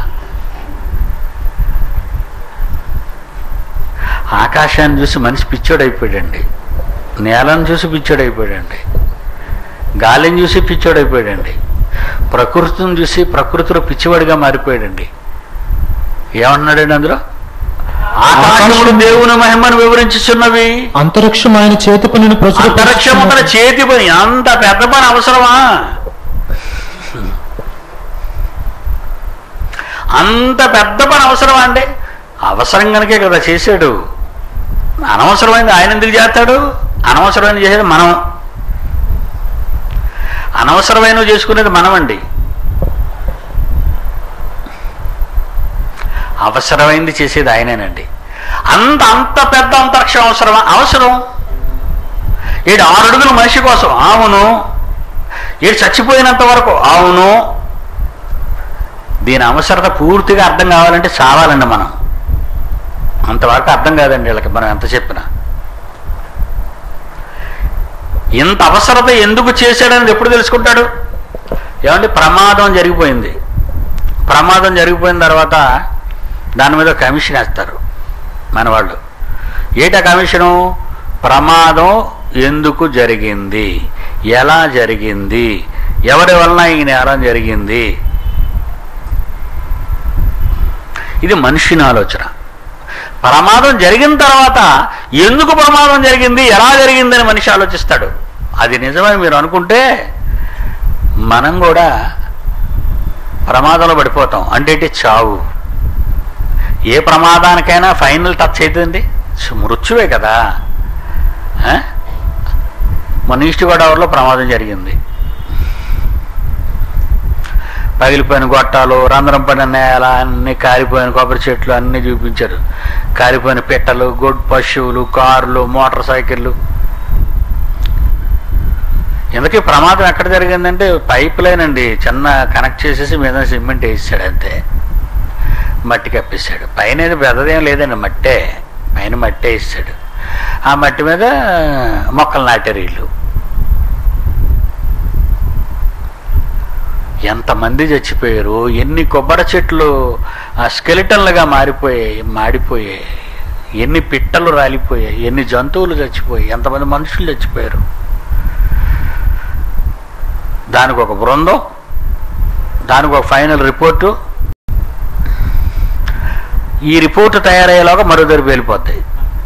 ఆకాశాన్ని చూసి మనిషి పిచ్చోడైపోయాడండి, నేలను చూసి పిచ్చోడైపోయాడండి, గాలిని చూసి పిచ్చోడైపోయాడండి, ప్రకృతిని చూసి ప్రకృతిలో పిచ్చివాడిగా మారిపోయాడండి. ఏమన్నాడండి అందులో? ఆకాశములు దేవుని మహిమను వివరించుచున్నవి, అంతరిక్షం ఆయన చేతి పనిని అంతరిక్షం అతని చేతి పని. అంత పెద్ద పని అవసరమా? అంత పెద్ద పని అవసరమా అంటే అవసరం కనుకే కదా చేశాడు. అనవసరమైంది ఆయన ఎందుకు చేస్తాడు? అనవసరమైనది చేసేది మనం, అనవసరమైనవి చేసుకునేది మనమండి. అవసరమైంది చేసేది ఆయనేనండి. అంత అంత పెద్ద అంతరిక్షం అవసరమా? అవసరం. ఏడు ఆరు అడుగులు మనిషి కోసం, అవును. ఏడు చచ్చిపోయినంత వరకు, అవును. దీని అవసరత పూర్తిగా అర్థం కావాలంటే చావాలండి మనం. అంతవరకు అర్థం కాదండి వీళ్ళకి మనం ఎంత చెప్పినా. ఇంత అవసరత ఎందుకు చేశాడని ఎప్పుడు తెలుసుకుంటాడు? ఏమంటే ప్రమాదం జరిగిపోయింది. ప్రమాదం జరిగిపోయిన తర్వాత దాని మీద కమిషన్ వేస్తారు మన వాళ్ళు. ఏటా కమిషను? ప్రమాదం ఎందుకు జరిగింది, ఎలా జరిగింది, ఎవరి వలన ఈ నేరం జరిగింది. ఇది మనిషిని ఆలోచన. ప్రమాదం జరిగిన తర్వాత ఎందుకు ప్రమాదం జరిగింది, ఎలా జరిగిందని మనిషి ఆలోచిస్తాడు. అది నిజమని మీరు అనుకుంటే మనం కూడా ప్రమాదంలో పడిపోతాం. అంటే చావు. ఏ ప్రమాదానికైనా ఫైనల్ టచ్ అవుతుంది మృత్యువే కదా. మన ఈస్ట్ గోదావరిలో ప్రమాదం జరిగింది. పగిలిపోయిన గొట్టాలు, రంధ్రం పడిన నేల, అన్ని కారిపోయిన కొబ్బరి చెట్లు అన్నీ చూపించారు. కారిపోయిన పెట్టలు, గొడ్డు పశువులు, కార్లు, మోటార్ సైకిళ్ళు. ఎందుకే ప్రమాదం ఎక్కడ జరిగిందంటే పైప్ లైన్ అండి, చిన్న కనెక్ట్ చేసేసి మీద సిమెంట్ వేసాడు, అంతే. మట్టి కప్పేశాడు. పైన ఏది పెద్దదేం లేదండి, మట్టే. పైన మట్టే వేసాడు. ఆ మట్టి మీద మొక్కలు నాటారు వీళ్ళు. ఎంతమంది చచ్చిపోయారు, ఎన్ని కొబ్బరి చెట్లు స్కెలిటన్లుగా మారిపోయాయి, మాడిపోయాయి, ఎన్ని పిట్టలు రాలిపోయాయి, ఎన్ని జంతువులు చచ్చిపోయాయి, ఎంతమంది మనుషులు చచ్చిపోయారు. దానికి ఒక బృందం, దానికి ఒక ఫైనల్ రిపోర్టు, ఈ రిపోర్టు తయారయ్యేలాగా మరో దగ్గర వెళ్ళిపోతాయి.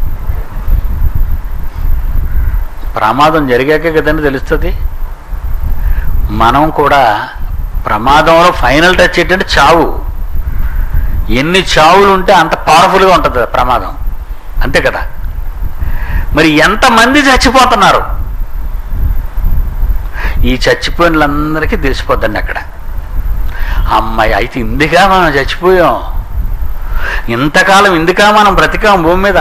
ప్రమాదం జరిగాకే కదండి తెలుస్తుంది. మనం కూడా ప్రమాదంలో ఫైనల్ టచ్ ఏంటంటే చావు. ఎన్ని చావులు ఉంటే అంత పవర్ఫుల్గా ఉంటుంది ప్రమాదం, అంతే కదా. మరి ఎంతమంది చచ్చిపోతున్నారు, ఈ చచ్చిపోయిన వాళ్ళందరికీ తెలిసిపోద్దండి అక్కడ. అమ్మాయి అయితే ఇందుగా మనం చచ్చిపోయాం, ఇంతకాలం ఇందుకా మనం బ్రతికాం భూమి మీద,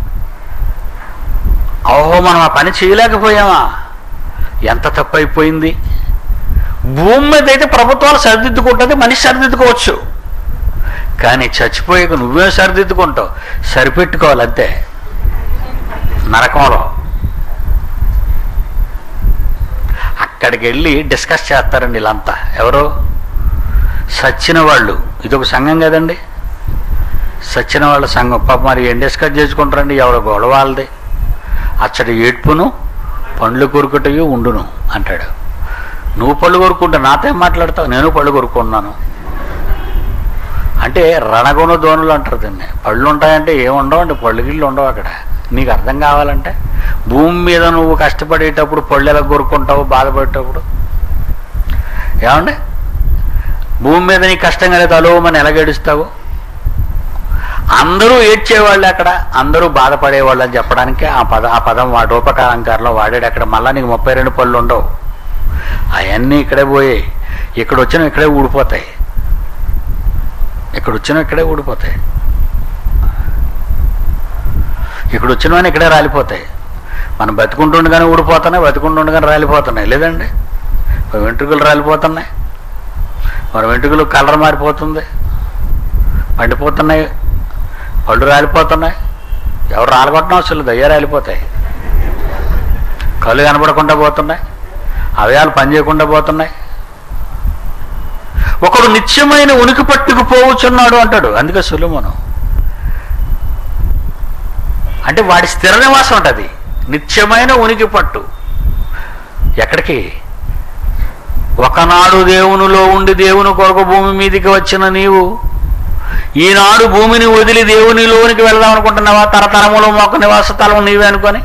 ఓహో మనం ఆ పని చేయలేకపోయామా, ఎంత తప్పు అయిపోయింది. భూమి మీద అయితే ప్రభుత్వాలు సరిదిద్దుకుంటుంది, మనిషి సరిదిద్దుకోవచ్చు. కానీ చచ్చిపోయాక నువ్వే సరిదిద్దుకుంటావు, సరిపెట్టుకోవాలి అంతే. నరకంలో అక్కడికి వెళ్ళి డిస్కస్ చేస్తారండి వీళ్ళంతా. ఎవరో సచ్చిన వాళ్ళు, ఇదొక సంఘం కదండి, సచ్చిన వాళ్ళ సంఘం. పాప మరి ఏం డిస్కస్ చేసుకుంటారండి, ఎవరు గొడవ వాళ్ళది. అచ్చటి ఏడ్పును పండ్లు కొరుకుటయు ఉండును అంటాడు. నువ్వు పళ్ళు కొరుక్కుంటా నాతో ఏం మాట్లాడతావు, నేను పళ్ళు కొరుక్కున్నాను అంటే రణగుణ ధోనులు అంటారు దీన్ని. పళ్ళు ఉంటాయంటే ఏముండవు అండి, పళ్ళు గిళ్ళు ఉండవు అక్కడ. నీకు అర్థం కావాలంటే భూమి మీద నువ్వు కష్టపడేటప్పుడు పళ్ళు ఎలా కొరుక్కుంటావు, బాధపడేటప్పుడు ఏమండి, భూమి మీద నీకు కష్టంగా లేదు అలోమని ఎలా గడుస్తావు. అందరూ ఏడ్చేవాళ్ళు అక్కడ, అందరూ బాధపడేవాళ్ళు అని చెప్పడానికి ఆ పద ఆ పదం వాడు రూపకాలంకారంలో వాడాడు. అక్కడ మళ్ళీ నీకు ముప్పై రెండు పళ్ళు ఉండవు, అవన్నీ ఇక్కడే పోయాయి. ఇక్కడ వచ్చిన ఇక్కడే ఊడిపోతాయి, ఇక్కడ వచ్చిన ఇక్కడే ఊడిపోతాయి, ఇక్కడ వచ్చినవన్నీ ఇక్కడే రాలిపోతాయి. మనం బతుకుంటుండగానే ఊడిపోతున్నాయి, బతుకుంటుండగానే రాలిపోతున్నాయి. లేదండి, వెంట్రుకలు రాలిపోతున్నాయి, మన వెంట్రుకలు కలర్ మారిపోతుంది, పండిపోతున్నాయి, పళ్ళు రాలిపోతున్నాయి. ఎవరు రాలగొట్టడం అసలు దయ్యా రాలిపోతాయి. కళ్ళు కనపడకుండా పోతున్నాయి, అవయాలు పనిచేయకుండా పోతున్నాయి. ఒకడు నిత్యమైన ఉనికి పట్టుకు పోవచ్చున్నాడు అంటాడు. అందుకే సొలొమోను అంటే వాడి స్థిర నివాసం ఉంటుంది, నిత్యమైన ఉనికి పట్టు. ఎక్కడికి? ఒకనాడు దేవునిలో ఉండి దేవుని కొరకు భూమి మీదకి వచ్చిన నీవు ఈనాడు భూమిని వదిలి దేవునిలోనికి వెళ్దాం అనుకుంటున్నావా? తరతరములో మొక్క నివాస స్థలం నీవే అనుకొని.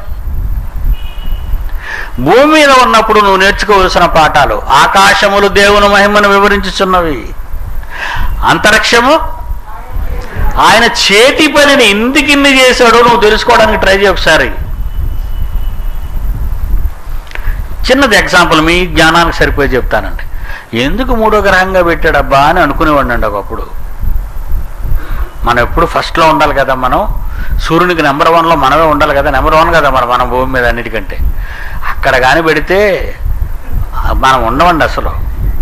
భూమి మీద ఉన్నప్పుడు నువ్వు నేర్చుకోవలసిన పాఠాలు: ఆకాశములు దేవుని మహిమను వివరించుచున్నవి, అంతరిక్షము ఆయన చేతి పనిని ఎందుకిన్ని చేశాడో నువ్వు తెలుసుకోవడానికి ట్రై చేయ ఒకసారి. చిన్నది ఎగ్జాంపుల్ మీ జ్ఞానానికి సరిపోయి చెప్తానండి. ఎందుకు మూడో గ్రహంగా పెట్టాడబ్బా అని అనుకునేవాడిని అండి ఒకప్పుడు. మనం ఎప్పుడు ఫస్ట్లో ఉండాలి కదా, మనం సూర్యునికి నెంబర్ వన్లో మనమే ఉండాలి కదా, నెంబర్ వన్ కదా మనం మన భూమి మీద అన్నిటికంటే. అక్కడ కానీ పెడితే మనం ఉండవండి అసలు.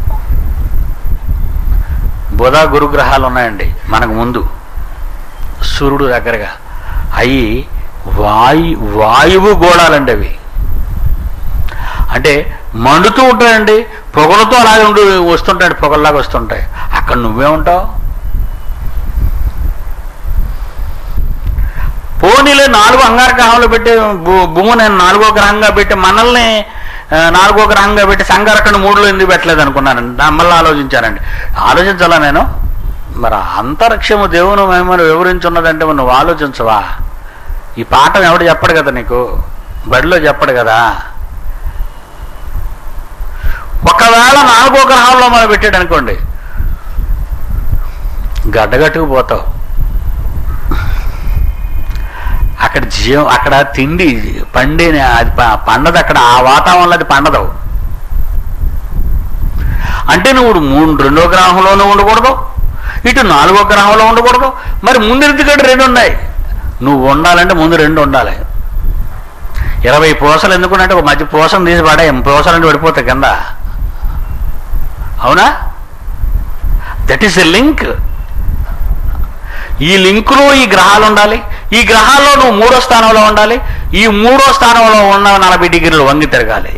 బుధ గురుగ్రహాలు ఉన్నాయండి మనకు ముందు, సూర్యుడు దగ్గరగా. అవి వాయు వాయువు గోళాలండి. అవి అంటే మండుతూ ఉంటాయండి, పొగలతో అలాగే ఉండి వస్తుంటాయి, పొగల్లాగా వస్తుంటాయి. అక్కడ నువ్వే ఉంటావు. పోనీలే నాలుగో అంగారగ్రహంలో పెట్టి భూమిని నాలుగో గ్రహంగా పెట్టి మనల్ని నాలుగో గ్రహంగా పెట్టి సంగారకుడిని మూడులో ఎందుకు పెట్టలేదు అనుకున్నానండి. మళ్ళీ ఆలోచించానండి. ఆలోచించాలా నేను? మరి అంతరిక్షము దేవుని మహిమను వివరించున్నదంటే నువ్వు ఆలోచించవా? ఈ పాఠం ఎవడు చెప్పడు కదా నీకు, బడిలో చెప్పడు కదా. ఒకవేళ నాలుగో గ్రహాల్లో మనం పెట్టాడు అనుకోండి, గడ్డగట్టుకుపోతావు. అక్కడ జీవం, అక్కడ తిండి పండి అది పండదు, అక్కడ ఆ వాతావరణంలో అది పండదు. అంటే నువ్వు మూడు రెండో గ్రహంలోనూ ఉండకూడదు, ఇటు నాలుగో గ్రహంలో ఉండకూడదు. మరి ముందు ఎందుకంటే రెండు ఉన్నాయి. నువ్వు ఉండాలంటే ముందు రెండు ఉండాలి. ఇరవై పూసలు ఎందుకున్నట్టు ఒక మధ్య పూసను తీసి పడే, పూసలంటే పడిపోతాయి కింద. అవునా? That is a link. ఈ లింకులో ఈ గ్రహాలు ఉండాలి. ఈ గ్రహాల్లో నువ్వు మూడో స్థానంలో ఉండాలి. ఈ మూడో స్థానంలో ఉన్న నలభై డిగ్రీలు వంగి తిరగాలి.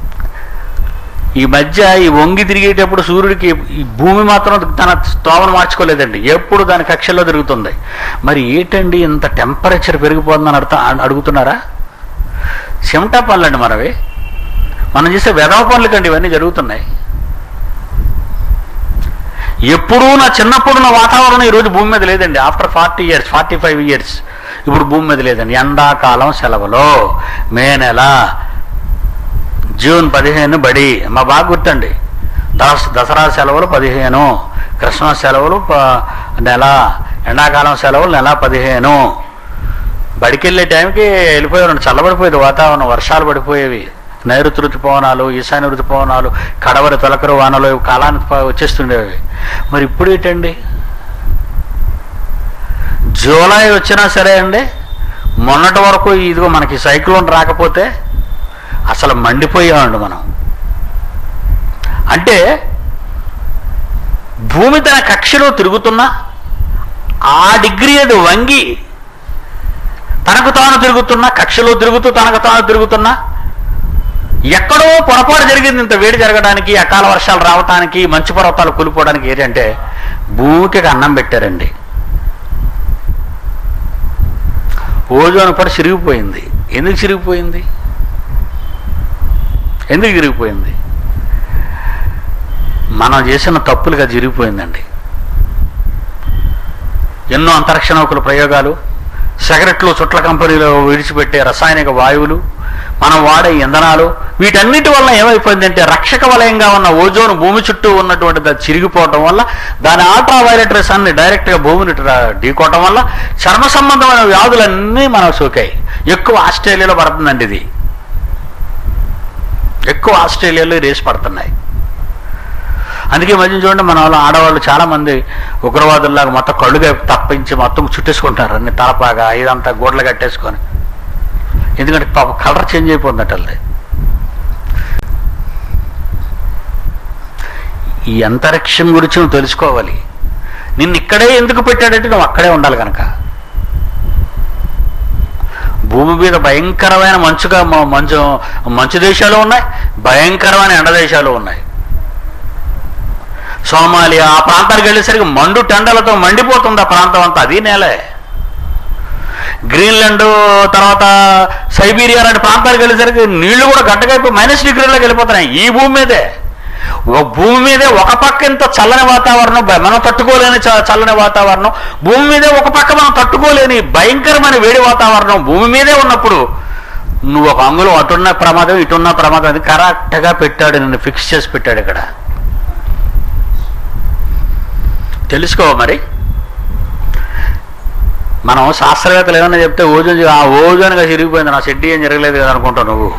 ఈ మధ్య ఈ వంగి తిరిగేటప్పుడు సూర్యుడికి ఈ భూమి మాత్రం తన స్తోమను మార్చుకోలేదండి, ఎప్పుడు దాని కక్షల్లో తిరుగుతుంది. మరి ఏంటండి ఇంత టెంపరేచర్ పెరిగిపోతుందని అర్థం అడుగుతున్నారా? చెమటా పనులండి మనవి, మనం చేసే వెధవ పనులు కండి ఇవన్నీ జరుగుతున్నాయి. ఎప్పుడూ నా చిన్నప్పుడు నా వాతావరణం ఈరోజు భూమి మీద లేదండి. After forty years forty five years ఇప్పుడు భూమి మీద లేదండి. ఎండాకాలం సెలవులో మే నెల జూన్ పదిహేను బడి, మా బాగా గుర్తండి. దస దసరా సెలవులు పదిహేను, క్రిస్మస్ సెలవులు నెల, ఎండాకాలం సెలవులు నెల పదిహేను. బడికి వెళ్ళే టైంకి వెళ్ళిపోయేవారు, చల్లబడిపోయేది వాతావరణం, వర్షాలు పడిపోయేవి. నైరుతి ఋతుపవనాలు, ఈశాన్య ఋతుపవనాలు, కడవరి తొలకరు వానలు కాలానికి వచ్చేస్తుండేవి. మరి ఇప్పుడు ఏంటండి, జూలై వచ్చినా సరే అండి, మొన్నటి వరకు ఇదిగో మనకి సైక్లోన్ రాకపోతే అసలు మండిపోయామండి మనం. అంటే భూమి తన కక్షలో తిరుగుతున్నా ఆ డిగ్రీ అది వంగి తనకు తాను తిరుగుతున్నా, కక్షలో తిరుగుతూ తనకు తాను తిరుగుతున్నా, ఎక్కడో పొరపాటు జరిగింది ఇంత వేడి జరగడానికి, అకాల వర్షాలు రావటానికి, మంచు పర్వతాలు కూలిపోవడానికి. ఏంటంటే భూమికి అన్నం పెట్టారండి. ఓజోన్ పొర చిరిగిపోయింది. ఎందుకు చిరిగిపోయింది? ఎందుకు చిరిగిపోయింది? మనం చేసిన తప్పులుగా చిరిగిపోయిందండి. ఎన్నో అంతరిక్ష నౌకల ప్రయోగాలు, సిగరెట్లు, చుట్ల కంపెనీలో విడిచిపెట్టే రసాయనిక వాయువులు, మనం వాడే ఇంధనాలు, వీటన్నిటి వల్ల ఏమైపోయిందంటే రక్షక వలయంగా ఉన్న ఓజోన్ భూమి చుట్టూ ఉన్నటువంటి దాన్ని చిరిగిపోవటం వల్ల, దాని అల్ట్రా వైలెట్ రేస్ అన్ని డైరెక్ట్గా భూమిని ఢీకోవటం వల్ల చర్మ సంబంధమైన వ్యాధులన్నీ మనకు సోకాయి. ఎక్కువ ఆస్ట్రేలియాలో పడుతుందండి ఇది. ఎక్కువ ఆస్ట్రేలియాలో రేస్ పడుతున్నాయి. అందుకే మధ్య చూడండి, మన వాళ్ళు ఆడవాళ్ళు చాలామంది ఉగ్రవాదుల్లాగా మొత్తం కళ్ళుగా తప్పించి మొత్తం చుట్టేసుకుంటున్నారు, అన్ని తలపాగా ఇదంతా గోడలు కట్టేసుకొని. ఎందుకంటే పాప కలర్ చేంజ్ అయిపోతుందట. ఈ అంతరిక్షం గురించి నువ్వు తెలుసుకోవాలి. నిన్ను ఇక్కడే ఎందుకు పెట్టాడంటే నువ్వు అక్కడే ఉండాలి కనుక. భూమి మీద భయంకరమైన మంచుగా మంచు మంచు దేశాలు ఉన్నాయి, భయంకరమైన ఎండ దేశాలు ఉన్నాయి. సోమాలియా ఆ ప్రాంతానికి వెళ్ళేసరికి మండు టెండలతో మండిపోతుంది ఆ ప్రాంతం అంతా, అది నేలే. గ్రీన్లాండ్, తర్వాత సైబీరియా లాంటి ప్రాంతాలకు వెళ్ళేసరికి నీళ్లు కూడా గడ్డగైపోయి మైనస్ డిగ్రీలోకి వెళ్ళిపోతున్నాయి. ఈ భూమి మీదే భూమి మీదే ఒక పక్క ఇంత చల్లని వాతావరణం, మనం తట్టుకోలేని చల్లని వాతావరణం, భూమి మీదే ఒక పక్క మనం తట్టుకోలేని భయంకరమైన వేడి వాతావరణం భూమి మీదే ఉన్నప్పుడు నువ్వు ఒక అంగుళం అటున్న ప్రమాదం ఇటున్న ప్రమాదం, అది కరెక్ట్గా పెట్టాడు, నిన్ను ఫిక్స్ చేసి పెట్టాడు ఇక్కడ. తెలుసుకో. మరి మనం శాస్త్రవేత్తలు ఏమన్నా చెప్తే ఓజోన్ ఆ ఓజోన్గా చిరిగిపోయింది, నా షెడ్డీ ఏం జరగలేదు కదా అనుకుంటావు నువ్వు.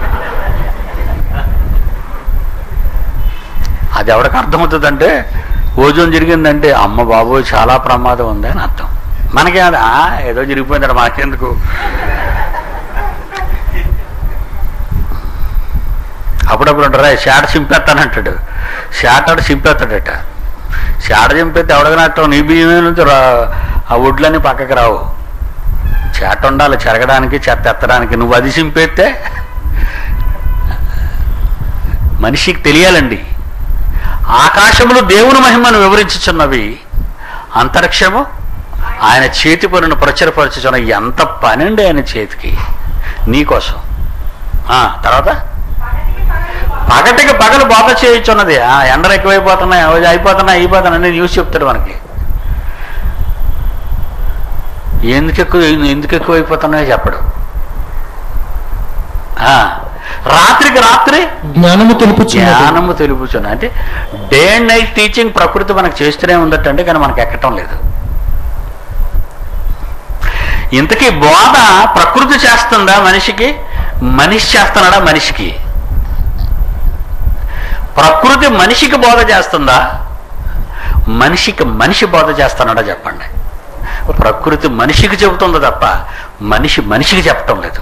అది ఎవరికి అర్థమవుతుందంటే ఓజోన్ జరిగిందంటే అమ్మ బాబోయ్ చాలా ప్రమాదం ఉంది అని అర్థం. మనకే అది ఏదో జరిగిపోయిందట, మనకెందుకు. అప్పుడప్పుడు అంటారా షాట చింపేస్తానంటాడు, షాటాడు చింపేస్తాడట. షాట చింపేస్తే ఎవడగనట్టం నీ బియ్యమే నుంచి ఆ ఒడ్లన్నీ పక్కకి రావు. చేట ఉండాలి చెరగడానికి, చెత్త ఎత్తడానికి. నువ్వు అది చింపేస్తే మనిషికి తెలియాలండి. ఆకాశములు దేవుని మహిమను వివరించుచున్నవి, అంతరిక్షము ఆయన చేతి పనులను ప్రచురపరచుచున్న. ఎంత పనండి ఆయన చేతికి నీకోసం. తర్వాత పగటికి పగలు బోధ చేయుచున్నది. ఎండలు ఎక్కువైపోతున్నాయి, అయిపోతున్నాయి అయిపోతున్నాయి అని న్యూస్ చెప్తాడు మనకి. ఎందుకు ఎక్కువ ఎందుకు ఎక్కువైపోతున్నాయో చెప్పడు. రాత్రికి రాత్రి జ్ఞానము తెలుపుచు జ్ఞానము తెలుపుచున్నా. అంటే డే అండ్ నైట్ టీచింగ్ ప్రకృతి మనకు చేస్తూనే ఉందటంటే, కానీ మనకు ఎక్కటం లేదు. ఇంతకీ బోధ ప్రకృతి చేస్తుందా మనిషికి, మనిషి చేస్తున్నాడా మనిషికి? ప్రకృతి మనిషికి బోధ చేస్తుందా, మనిషికి మనిషి బోధ చేస్తున్నాడా చెప్పండి. ప్రకృతి మనిషికి చెబుతుందా తప్ప మనిషి మనిషికి చెప్పటం లేదు.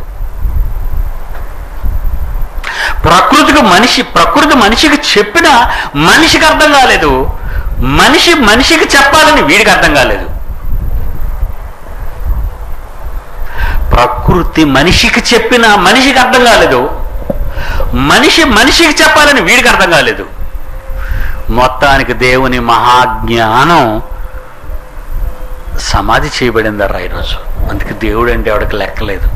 ప్రకృతికి మనిషి ప్రకృతి మనిషికి చెప్పినా మనిషికి అర్థం కాలేదు, మనిషి మనిషికి చెప్పాలని వీడికి అర్థం కాలేదు. ప్రకృతి మనిషికి చెప్పినా మనిషికి అర్థం కాలేదు, మనిషి మనిషికి చెప్పాలని వీడికి అర్థం కాలేదు. మొత్తానికి దేవుని మహాజ్ఞానం సమాధి చేయబడిందర్రా ఈరోజు. అందుకే దేవుడు అంటే ఎవడికి లెక్కలేదు.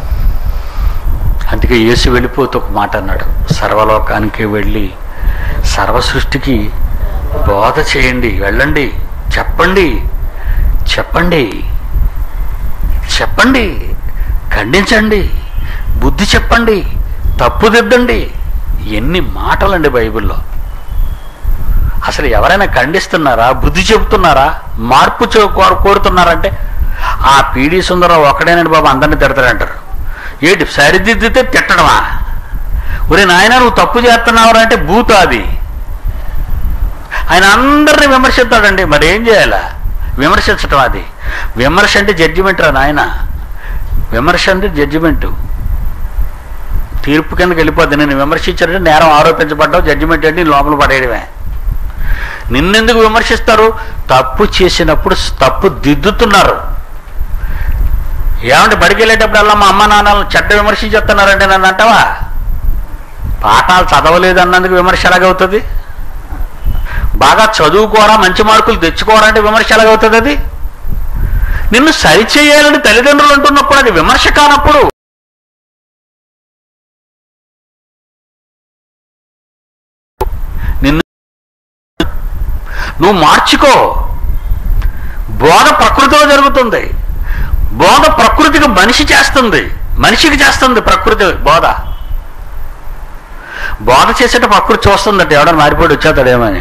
అందుకే యేసు వెళ్ళిపోతూ ఒక మాట అన్నాడు, సర్వలోకానికి వెళ్ళి సర్వ సృష్టికి బోధ చేయండి, వెళ్ళండి, చెప్పండి చెప్పండి చెప్పండి ఖండించండి, బుద్ధి చెప్పండి, తప్పుదిద్దండి. ఎన్ని మాటలండి బైబిల్లో. అసలు ఎవరైనా ఖండిస్తున్నారా, బుద్ధి చెబుతున్నారా, మార్పు కోరుతున్నారంటే ఆ పీడి సుందరం ఒక్కడేనండి బాబు అందరినీ తిడతాడంటారు. ఏంటి సరిదిద్దితే తిట్టడమా? ఒరే నాయన నువ్వు తప్పు చేస్తున్నావు అంటే భూత అది. ఆయన అందరినీ విమర్శిస్తాడండి. మరి ఏం చేయాలా? విమర్శించటం అది. విమర్శ అంటే జడ్జిమెంట్ రా నాయన. విమర్శ అంటే జడ్జిమెంటు, తీర్పు కిందకి వెళ్ళిపోద్ది. నేను విమర్శించానంటే నేరం ఆరోపించబడ్డావు, జడ్జిమెంట్ అంటే లోపల పడేయడమే. నిన్నెందుకు విమర్శిస్తారు? తప్పు చేసినప్పుడు తప్పు దిద్దుతున్నారు. ఏమంటే బడికి వెళ్ళేటప్పుడల్లా మా అమ్మ నాన్నలను చెడ్డ విమర్శించేస్తున్నారంటే నన్ను అంటావా? పాఠాలు చదవలేదు అన్నందుకు విమర్శ ఎలాగవుతుంది? బాగా చదువుకోరా, మంచి మార్కులు తెచ్చుకోరా అంటే విమర్శ ఎలాగవుతుంది? అది నిన్ను సరిచేయాలని తల్లిదండ్రులు అంటున్నప్పుడు అది విమర్శ కానప్పుడు నిన్ను నువ్వు మార్చుకో. బోధ ప్రకృతిలో జరుగుతుంది. బోధ ప్రకృతికి మనిషి చేస్తుంది, మనిషికి చేస్తుంది ప్రకృతి బోధ. బోధ చేసేట ప్రకృతి చూస్తుందట ఎవడన్నా మారిపోయి వచ్చేస్తాడేమని.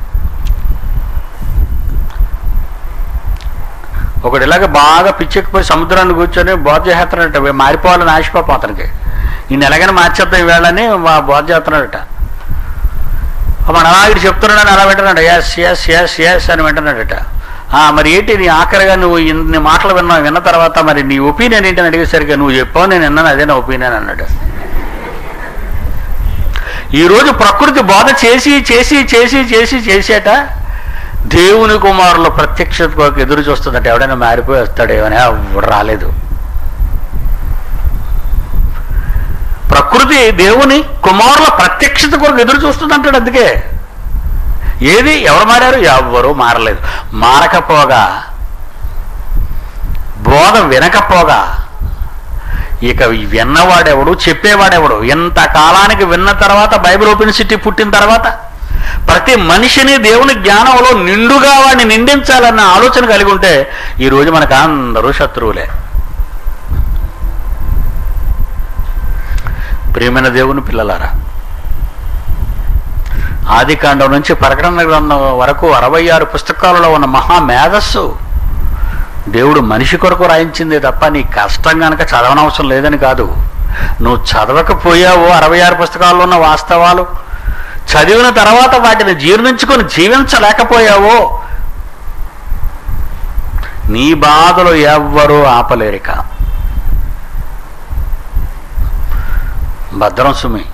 ఒకటి ఇలాగ బాగా పిచ్చెక్కిపోయి సముద్రాన్ని కూర్చొని బోధ చేస్తున్నాడట. మారిపోవాలని ఆశపాపం అతనికి. ఈయన ఎలాగైనా మార్చేద్దాం ఇవాళని బోధ చేస్తున్నాడట. మన అలాగే చెప్తున్నాడని అలా వింటున్నాడు. ఎస్ ఎస్ ఎస్ ఎస్ అని వింటున్నాడట. మరి ఏంటి నీ ఆఖరిగా నువ్వు ఇన్ని మాటలు విన్నా విన్న తర్వాత మరి నీ ఒపీనియన్ ఏంటని అడిగేసరికి నువ్వు చెప్పావు, నేను విన్నాను, అదే నా ఒపీనియన్ అన్నాడు. ఈరోజు ప్రకృతి బోధ చేసి చేసి చేసి చేసి చేసేట దేవుని కుమారుల ప్రత్యక్షత కొరకు ఎదురు చూస్తుందట. ఎవడైనా మారిపోయి వస్తాడేమని ఎవడు రాలేదు. ప్రకృతి దేవుని కుమారుల ప్రత్యక్షత కొరకు ఎదురు చూస్తుందంటాడు. అందుకే ఏది ఎవరు మారారు? ఎవరు మారలేదు. మారకపోగా, బోధ వినకపోగా ఇక విన్నవాడెవడు, చెప్పేవాడెవడు? ఇంతకాలానికి విన్న తర్వాత బైబిల్ ఓపెన్ సిటీ పుట్టిన తర్వాత ప్రతి మనిషిని దేవుని జ్ఞానంలో నిండుగా వాడిని నిండించాలన్న ఆలోచన కలిగి ఉంటే ఈరోజు మనకు అందరూ శత్రువులే. ప్రియమైన దేవుని పిల్లలారా, ఆది కాండం నుంచి ప్రకటన గ్రంథం వరకు అరవై ఆరు పుస్తకాలలో ఉన్న మహామేధస్సు దేవుడు మనిషి కొరకు రాయించిందే తప్ప నీ కష్టం కనుక చదవనవసరం లేదని కాదు. నువ్వు చదవకపోయావో అరవై ఆరు పుస్తకాల్లో ఉన్న వాస్తవాలు చదివిన తర్వాత వాటిని జీర్ణించుకొని జీవించలేకపోయావో నీ బాధలు ఎవ్వరూ ఆపలేరిక. భద్రం సుమి.